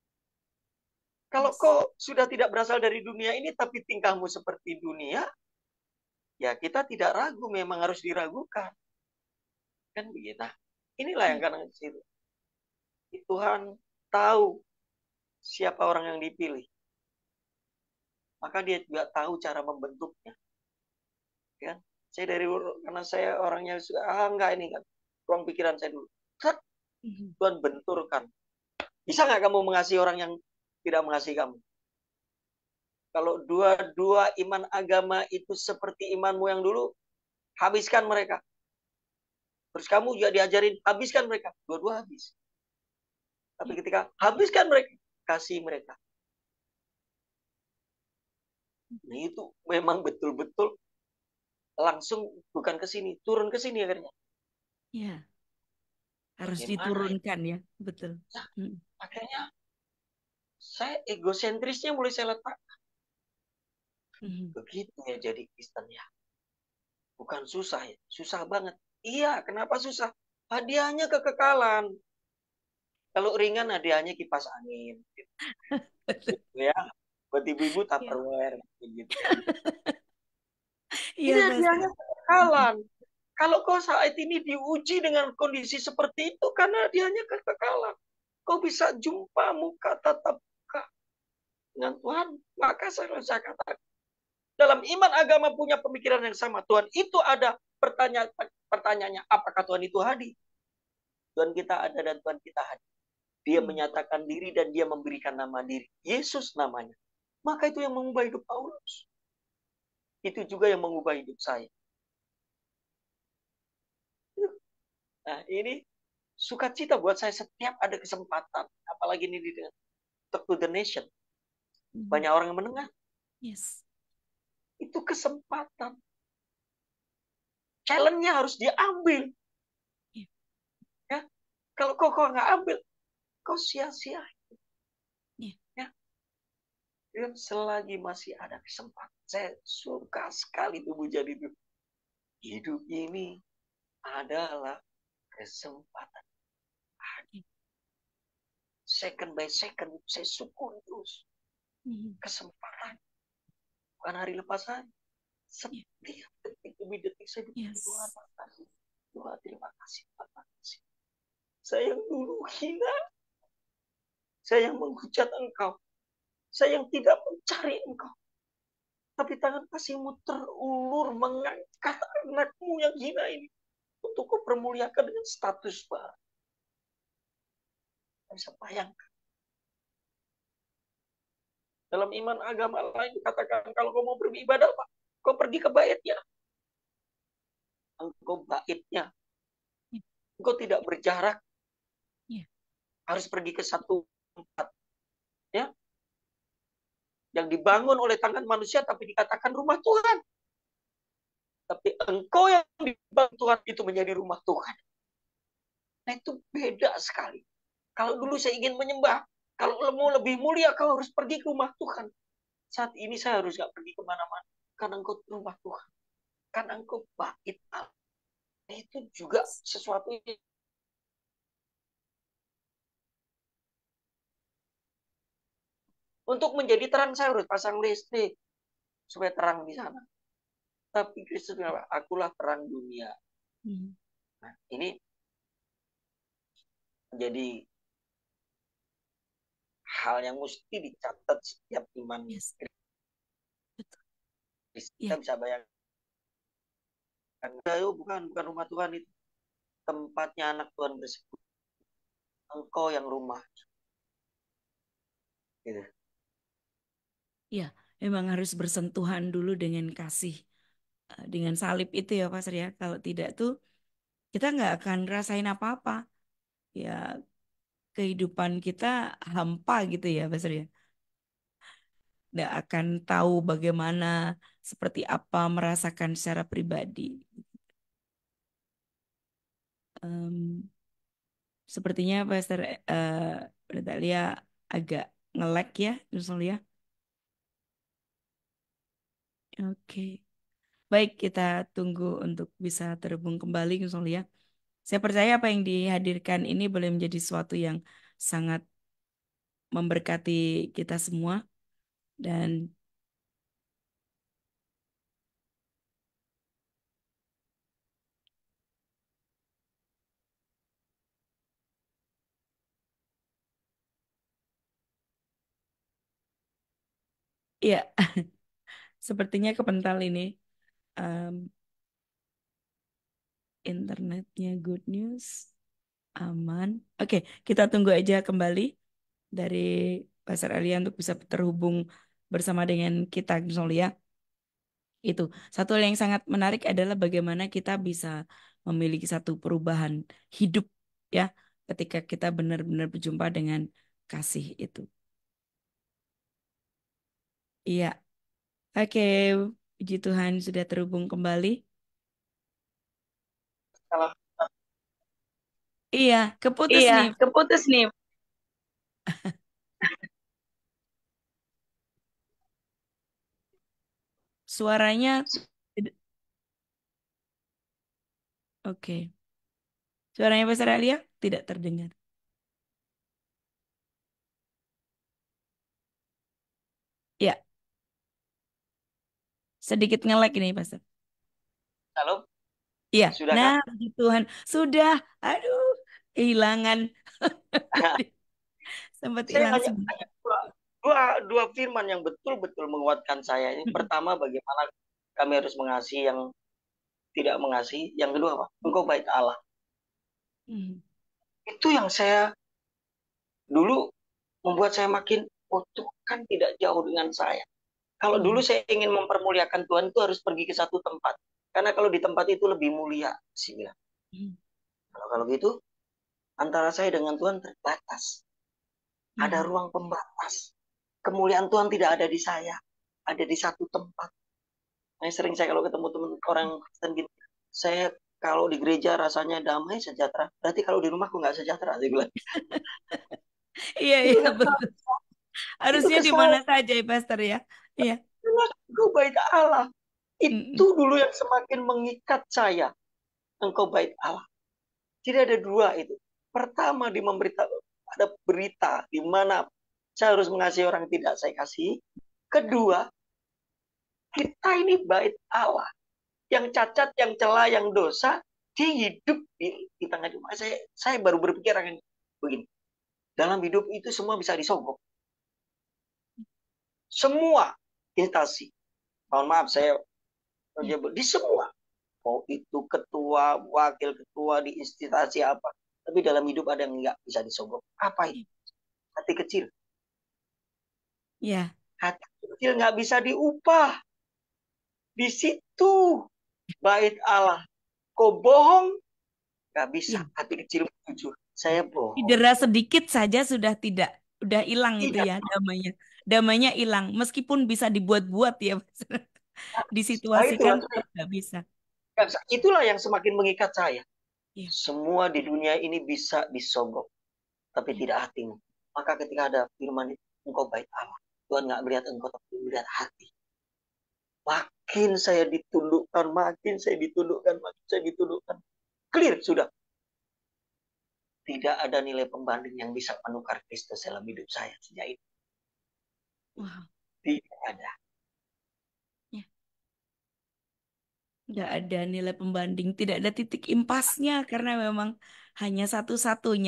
[SPEAKER 2] Kalau
[SPEAKER 1] Yes.
[SPEAKER 2] kau sudah tidak berasal dari dunia ini, tapi tingkahmu seperti dunia, ya kita tidak ragu, memang harus diragukan. Kan begitu. Nah, inilah yang
[SPEAKER 1] Iya.
[SPEAKER 2] kadang situ. Tuhan tahu siapa orang yang dipilih. Maka dia juga tahu cara membentuknya. Kan? Saya dari karena saya orangnya ah enggak ini kan ruang pikiran saya dulu.
[SPEAKER 1] Mhm.
[SPEAKER 2] Tuhan benturkan. Bisa nggak kamu mengasihi orang yang tidak mengasihi kamu? Kalau dua-dua iman agama itu seperti imanmu yang dulu, habiskan mereka. Terus kamu juga diajarin, habiskan mereka. Dua-dua habis. Tapi
[SPEAKER 1] Iya.
[SPEAKER 2] ketika habiskan mereka, kasih mereka. Nah itu memang betul-betul langsung bukan ke sini, turun ke sini akhirnya.
[SPEAKER 1] Iya. Harus
[SPEAKER 2] Bagaimana ya?
[SPEAKER 1] diturunkan ya, betul.
[SPEAKER 2] Nah,
[SPEAKER 1] Mhm.
[SPEAKER 2] akhirnya saya egosentrisnya mulai saya letak.
[SPEAKER 1] Mhm.
[SPEAKER 2] Begitu ya jadi Kristen ya. Bukan susah ya, susah banget. Iya, kenapa susah? Hadiahnya kekekalan. Kalau ringan hadiahnya kipas angin.
[SPEAKER 1] Betul.
[SPEAKER 2] Gitu ya. Buat ibu-ibu
[SPEAKER 1] Iya.
[SPEAKER 2] Tupperware. Gitu.
[SPEAKER 1] Iya
[SPEAKER 2] Ini
[SPEAKER 1] pasti.
[SPEAKER 2] hadiahnya kekekalan. Kalau kau saat ini diuji dengan kondisi seperti itu, karena hadiahnya kekekalan. Kau bisa jumpa muka tatap muka dengan Tuhan. Maka saya saya katakan, dalam iman agama punya pemikiran yang sama. Tuhan itu ada, pertanyaan pertanyaannya, apakah Tuhan itu hadir? Tuhan kita ada dan Tuhan kita hadir. Dia
[SPEAKER 1] Iya.
[SPEAKER 2] menyatakan diri dan dia memberikan nama diri. Yesus namanya. Maka itu yang mengubah hidup Paulus. Itu juga yang mengubah hidup saya. Nah ini sukacita buat saya setiap ada kesempatan. Apalagi ini di Talk to the Nation.
[SPEAKER 1] Mhm.
[SPEAKER 2] Banyak orang yang mendengar.
[SPEAKER 1] Yes.
[SPEAKER 2] Itu kesempatan. Challenge-nya harus diambil.
[SPEAKER 1] Iya.
[SPEAKER 2] Ya, kalau kau, kau nggak ambil, kau sia-sia.
[SPEAKER 1] Iya.
[SPEAKER 2] Ya, dan selagi masih ada kesempatan, saya suka sekali tubuh jadi itu. Hidup ini adalah kesempatan.
[SPEAKER 1] Iya.
[SPEAKER 2] Second by second, saya syukur terus.
[SPEAKER 1] Mhm.
[SPEAKER 2] Kesempatan. Bukan hari lepas saja.
[SPEAKER 1] Iya.
[SPEAKER 2] Setiap detik demi detik saya bilang, Tuhan,
[SPEAKER 1] Yes.
[SPEAKER 2] makasih. Tuhan, terima kasih. Terima kasih. Saya yang dulu hina. Saya yang menghujat engkau. Saya yang tidak mencari engkau. Tapi tangan kasihmu terulur mengangkat anakmu yang hina ini. Untuk kau permuliakan dengan status baru. Saya bisa bayangkan. Dalam iman agama lain katakan, kalau kau mau beribadah, Pak, kau pergi ke baitnya. Engkau baitnya.
[SPEAKER 1] Iya.
[SPEAKER 2] Engkau tidak berjarak.
[SPEAKER 1] Iya.
[SPEAKER 2] Harus pergi ke satu tempat ya yang dibangun oleh tangan manusia tapi dikatakan rumah Tuhan. Tapi engkau yang dibangun Tuhan itu menjadi rumah Tuhan. Nah itu beda sekali. Kalau dulu saya ingin menyembah, kalau mau lebih mulia kau harus pergi ke rumah Tuhan. Saat ini saya harus gak pergi kemana-mana. Karena engkau rumah Tuhan. Karena engkau bait Allah. Itu juga sesuatu yang untuk menjadi terang saya harus pasang listrik supaya terang di sana. Tapi Kristus bilang, akulah terang dunia.
[SPEAKER 1] Hmm.
[SPEAKER 2] Nah, ini menjadi hal yang mesti dicatat setiap iman
[SPEAKER 1] Yes.
[SPEAKER 2] Kristen.
[SPEAKER 1] Ya.
[SPEAKER 2] Kita bisa bayangkan, bukan bukan rumah Tuhan itu, tempatnya anak Tuhan bersekutu. Engkau yang rumah. Gitu.
[SPEAKER 1] Ya, memang harus bersentuhan dulu dengan kasih, eh, dengan salib itu ya Pastor ya. Kalau tidak tuh kita nggak akan rasain apa-apa. Ya, kehidupan kita hampa gitu ya Pastor ya. Nggak akan tahu bagaimana, seperti apa merasakan secara pribadi. Em, Sepertinya Pastor uh, Natalia agak nge-lag ya, Nusolia. Oke. Baik, kita tunggu untuk bisa terhubung kembali, Nusolia. Saya percaya apa yang dihadirkan ini boleh menjadi sesuatu yang sangat memberkati kita semua. Dan ya, sepertinya kepental ini em, internetnya good news, aman. Oke, kita tunggu aja kembali dari Pasar Alia untuk bisa terhubung bersama dengan kita, Nusolia. Itu satu hal yang sangat menarik adalah bagaimana kita bisa memiliki satu perubahan hidup ya ketika kita benar-benar berjumpa dengan kasih itu. Iya, oke, puji Tuhan sudah terhubung kembali.
[SPEAKER 2] Kalau
[SPEAKER 1] Iya, keputus
[SPEAKER 2] iya,
[SPEAKER 1] nih
[SPEAKER 2] keputus nih.
[SPEAKER 1] suaranya. Tidak- Oke, suaranya Pastor Alia tidak terdengar. Ya, sedikit nge-lag ini Pastor.
[SPEAKER 2] Halo,
[SPEAKER 1] Iya, nah
[SPEAKER 2] sudahkah?
[SPEAKER 1] puji Tuhan sudah. Aduh, kehilangan. Sempat
[SPEAKER 2] Saya
[SPEAKER 1] hilang
[SPEAKER 2] hanya,
[SPEAKER 1] sebentar.
[SPEAKER 2] hanya dua, dua, dua firman yang betul-betul menguatkan saya. Ini
[SPEAKER 1] Mm-mm.
[SPEAKER 2] pertama, bagaimana kami harus mengasihi yang tidak mengasihi. Yang kedua, apa? Engkau baik Allah.
[SPEAKER 1] Mm.
[SPEAKER 2] Itu yang saya dulu membuat saya makin, oh Tuhan tidak jauh dengan saya. Kalau dulu
[SPEAKER 1] Mm.
[SPEAKER 2] saya ingin mempermuliakan Tuhan itu harus pergi ke satu tempat. Karena kalau di tempat itu lebih mulia, sih bilang.
[SPEAKER 1] Mm.
[SPEAKER 2] Kalau kalau gitu, antara saya dengan Tuhan terbatas. Ada
[SPEAKER 1] Mm.
[SPEAKER 2] ruang pembatas. Kemuliaan Tuhan tidak ada di saya, ada di satu tempat. Nah, sering saya kalau ketemu teman orang Kristen gitu, saya kalau di gereja rasanya damai sejahtera, berarti kalau di rumahku nggak sejahtera, dia bilang.
[SPEAKER 1] Iya,
[SPEAKER 2] Itu
[SPEAKER 1] iya,
[SPEAKER 2] kesal,
[SPEAKER 1] betul.
[SPEAKER 2] itu
[SPEAKER 1] Harusnya di
[SPEAKER 2] kesal.
[SPEAKER 1] mana saja ya, Pastor ya. Iya.
[SPEAKER 2] Engkau baik Allah.
[SPEAKER 1] Mm-mm.
[SPEAKER 2] Itu dulu yang semakin mengikat saya. Engkau baik Allah. Jadi ada dua itu. Pertama di memberitahu ada berita di mana saya harus mengasihi orang yang tidak saya kasih. Kedua, kita ini baik Allah. Yang cacat, yang celah, yang dosa, dia hidup di, di tengah rumah. Saya, saya baru berpikir akan begini. Dalam hidup itu semua bisa disogok. Semua instansi. Mohon maaf, saya
[SPEAKER 1] Iya.
[SPEAKER 2] di semua. Mau itu ketua, wakil ketua di instansi apa. Tapi dalam hidup ada yang nggak bisa disogok. Apa itu? Hati kecil.
[SPEAKER 1] Iya.
[SPEAKER 2] Hati kecil nggak bisa diubah. Di situ bait Allah. Kau bohong, nggak bisa.
[SPEAKER 1] Iya.
[SPEAKER 2] Hati kecil jujur. Saya bohong.
[SPEAKER 1] Cedera sedikit saja sudah tidak, Udah hilang itu
[SPEAKER 2] Tidak.
[SPEAKER 1] ya damainya. Damainya hilang meskipun bisa dibuat-buat ya, Pastor.
[SPEAKER 2] Nah,
[SPEAKER 1] Disituasikan
[SPEAKER 2] itulah
[SPEAKER 1] nggak bisa.
[SPEAKER 2] itulah yang semakin mengikat saya.
[SPEAKER 1] Iya,
[SPEAKER 2] Semua di dunia ini bisa disogok, tapi
[SPEAKER 1] iya.
[SPEAKER 2] tidak hatimu. Maka ketika ada firman, engkau baik Allah. Tuhan nggak melihat engkau, tapi melihat hati. Makin saya ditundukkan, makin saya ditundukkan, makin saya ditundukkan. Clear sudah. Tidak ada nilai pembanding yang bisa menukar Kristus dalam hidup saya sejak itu.
[SPEAKER 1] Wow.
[SPEAKER 2] Tidak ada.
[SPEAKER 1] Ya. Nggak ada nilai pembanding, tidak ada titik impasnya karena memang hanya satu-satunya.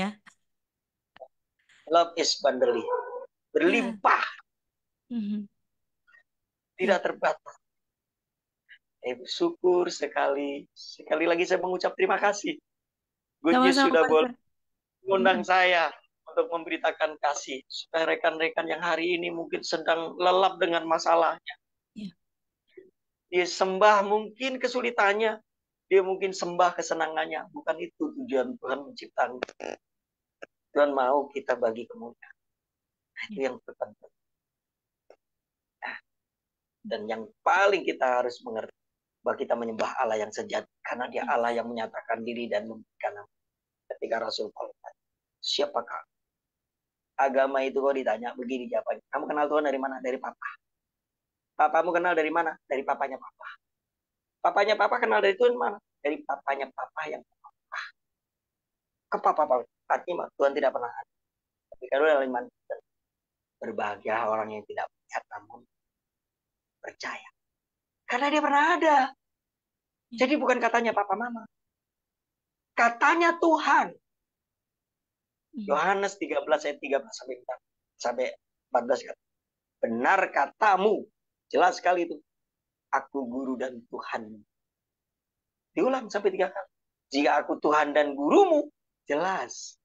[SPEAKER 2] Love is abundantly.
[SPEAKER 1] Ya.
[SPEAKER 2] Berlimpah,
[SPEAKER 1] Mhm.
[SPEAKER 2] tidak
[SPEAKER 1] Ya.
[SPEAKER 2] terbatas. Eh, syukur sekali. Sekali lagi saya mengucap terima kasih. Good News
[SPEAKER 1] Sama-sama,
[SPEAKER 2] sudah boleh
[SPEAKER 1] Pastor.
[SPEAKER 2] mengundang
[SPEAKER 1] Mhm.
[SPEAKER 2] saya untuk memberitakan kasih. Supaya rekan-rekan yang hari ini mungkin sedang lelap dengan masalahnya.
[SPEAKER 1] Ya.
[SPEAKER 2] Dia sembah mungkin kesulitannya. Dia mungkin sembah kesenangannya. Bukan itu tujuan Tuhan menciptakan. Tuhan mau kita bagi kemuliaan.
[SPEAKER 1] Ya.
[SPEAKER 2] Itu yang terpenting. Dan yang paling kita harus mengerti, bahwa kita menyembah Allah yang sejati. Karena dia Allah yang menyatakan diri dan memberikan nama. Ketika Rasul Paulus, siapakah? Agama itu kok ditanya begini jawabannya. Kamu kenal Tuhan dari mana? Dari papa. Papamu kenal dari mana? Dari papanya papa. Papanya papa kenal dari Tuhan mana? Dari papanya papa yang papa. Ke papa papa. Artinya Tuhan tidak pernah ada. Tapi kalau dalam iman, berbahagia orang yang tidak melihat namun percaya. Karena dia pernah ada. Jadi bukan katanya papa mama. Katanya Tuhan.
[SPEAKER 1] Mhm.
[SPEAKER 2] Yohanes tiga belas ayat tiga belas sampai sampai empat belas kata. Benar katamu. Jelas sekali itu. Aku guru dan Tuhan. Diulang sampai tiga kali. Jika aku Tuhan dan gurumu, jelas.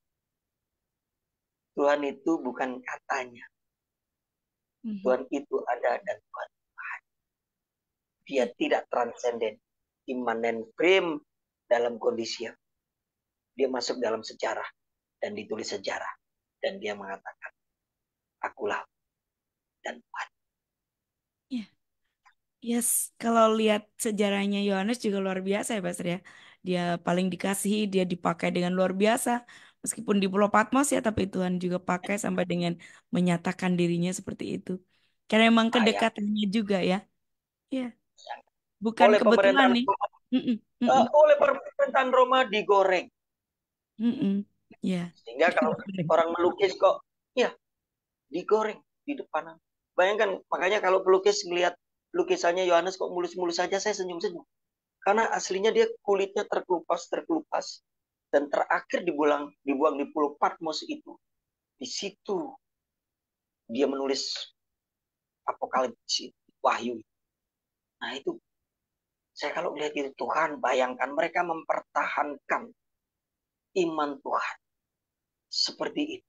[SPEAKER 2] Tuhan itu bukan katanya.
[SPEAKER 1] Mhm.
[SPEAKER 2] Tuhan itu ada dan Tuhan. Dia
[SPEAKER 1] Ya.
[SPEAKER 2] tidak transenden. Imanen frame dalam kondisi yang dia masuk dalam sejarah dan ditulis sejarah. Dan dia mengatakan, akulah dan Tuhan.
[SPEAKER 1] Ya. Yes, kalau lihat sejarahnya Yohanes juga luar biasa ya, Pastor ya. Dia paling dikasihi, dia dipakai dengan luar biasa. Meskipun di Pulau Patmos ya, tapi Tuhan juga pakai sampai dengan menyatakan dirinya seperti itu. Karena memang
[SPEAKER 2] Ayat
[SPEAKER 1] kedekatannya juga ya. Ya,
[SPEAKER 2] yang
[SPEAKER 1] bukan
[SPEAKER 2] oleh
[SPEAKER 1] kebetulan
[SPEAKER 2] pemerintahan
[SPEAKER 1] nih.
[SPEAKER 2] Roma,
[SPEAKER 1] Mm-mm, mm-mm,
[SPEAKER 2] uh, oleh pemerintahan Roma digoreng.
[SPEAKER 1] mm-mm. Ya,
[SPEAKER 2] Sehingga kalau orang melukis kok, ya digoreng di depan. Bayangkan, makanya kalau pelukis melihat lukisannya Yohanes kok mulus-mulus saja, saya senyum-senyum. Karena aslinya dia kulitnya terkelupas, terkelupas. Dan terakhir dibuang, dibuang di Pulau Patmos itu. Di situ dia menulis Apokalipsis, Wahyu. Nah itu, saya kalau melihat itu Tuhan, bayangkan mereka mempertahankan iman Tuhan. Seperti itu.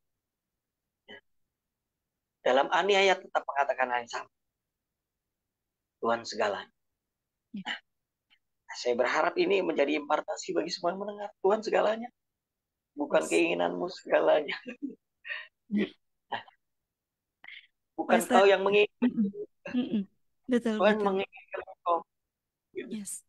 [SPEAKER 2] Dalam aniaya tetap mengatakan hal yang sama. Tuhan segalanya. Saya berharap ini menjadi impartasi bagi semua yang mendengar. Tuhan segalanya. Bukan
[SPEAKER 1] Yes.
[SPEAKER 2] keinginanmu segalanya.
[SPEAKER 1] Nah,
[SPEAKER 2] Bukan
[SPEAKER 1] Pastor.
[SPEAKER 2] kau yang menginginkan.
[SPEAKER 1] Mm-mm, mm-mm. Betul,
[SPEAKER 2] Tuhan
[SPEAKER 1] betul.
[SPEAKER 2] menginginkan kau.
[SPEAKER 1] Yes.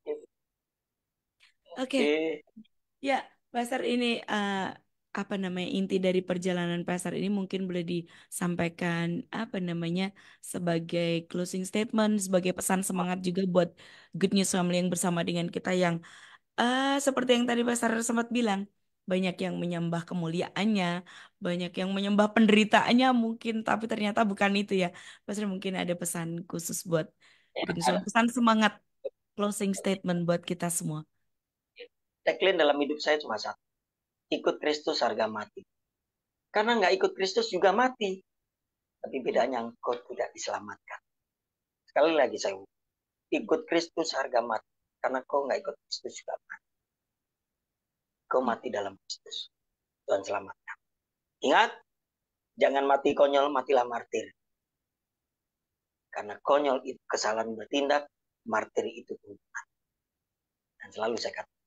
[SPEAKER 1] Oke.
[SPEAKER 2] Oke.
[SPEAKER 1] Ya, Pastor ini eh, apa namanya inti dari perjalanan Pastor ini mungkin boleh disampaikan apa namanya sebagai closing statement, sebagai pesan semangat juga buat Good News Family yang bersama dengan kita yang eh seperti yang tadi Pastor sempat bilang, banyak yang menyembah kemuliaannya, banyak yang menyembah penderitaannya mungkin, tapi ternyata bukan itu ya. Pastor mungkin ada pesan khusus buat Good News Family, pesan semangat closing statement buat kita semua.
[SPEAKER 2] Tagline dalam hidup saya cuma satu. Ikut Kristus harga mati. Karena nggak ikut Kristus juga mati. Tapi bedanya engkau tidak diselamatkan. Sekali lagi saya ulang. Ikut Kristus harga mati. Karena kau nggak ikut Kristus juga mati. Kau
[SPEAKER 1] Ya.
[SPEAKER 2] mati dalam Kristus. Tuhan selamatkan. Ingat, jangan mati konyol, matilah martir. Karena konyol itu kesalahan bertindak, martir itu Tuhan. Dan selalu saya katakan,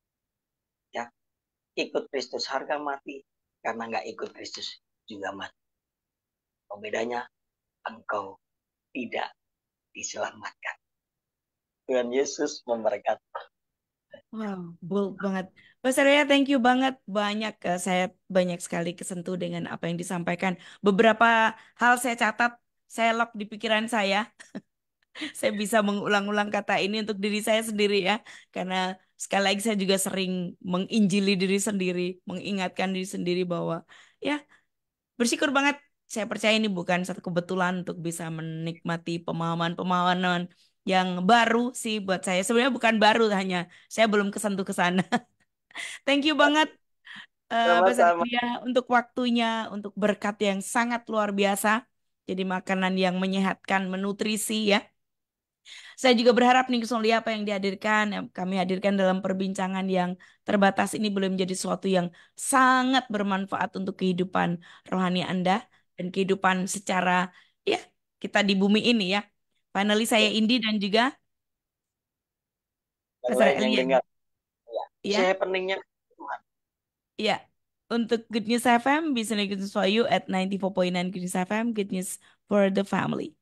[SPEAKER 2] ya, ikut Kristus harga mati. Karena nggak ikut Kristus juga mati. Pembedanya engkau tidak diselamatkan. Tuhan Yesus memberkati.
[SPEAKER 1] Wow, bold banget. Mas Arya, thank you banget. Banyak, eh, saya banyak sekali kesentuh dengan apa yang disampaikan. Beberapa hal saya catat, saya lock di pikiran saya. Saya bisa mengulang-ulang kata ini untuk diri saya sendiri ya. Karena sekali lagi saya juga sering menginjili diri sendiri, mengingatkan diri sendiri bahwa ya bersyukur banget. Saya percaya ini bukan satu kebetulan untuk bisa menikmati pemahaman-pemahaman yang baru sih buat saya. Sebenarnya bukan baru, hanya saya belum kesentuh ke sana. Thank you banget, eh Pastor
[SPEAKER 2] Sama-sama.
[SPEAKER 1] Lia, untuk waktunya, untuk berkat yang sangat luar biasa. Jadi makanan yang menyehatkan, menutrisi ya. Saya juga berharap nih Solia apa yang dihadirkan, yang kami hadirkan dalam perbincangan yang terbatas ini boleh menjadi sesuatu yang sangat bermanfaat untuk kehidupan rohani Anda dan kehidupan secara ya kita di bumi ini ya. Finally saya Indi dan juga
[SPEAKER 2] Yang
[SPEAKER 1] Pastor
[SPEAKER 2] lain yang
[SPEAKER 1] Elia
[SPEAKER 2] dengar. Ya. Isi
[SPEAKER 1] ya.
[SPEAKER 2] happeningnya Tuhan.
[SPEAKER 1] Ya, untuk Good News F M bisa Good News for You at ninety four point nine Good News F M, Good News for the Family.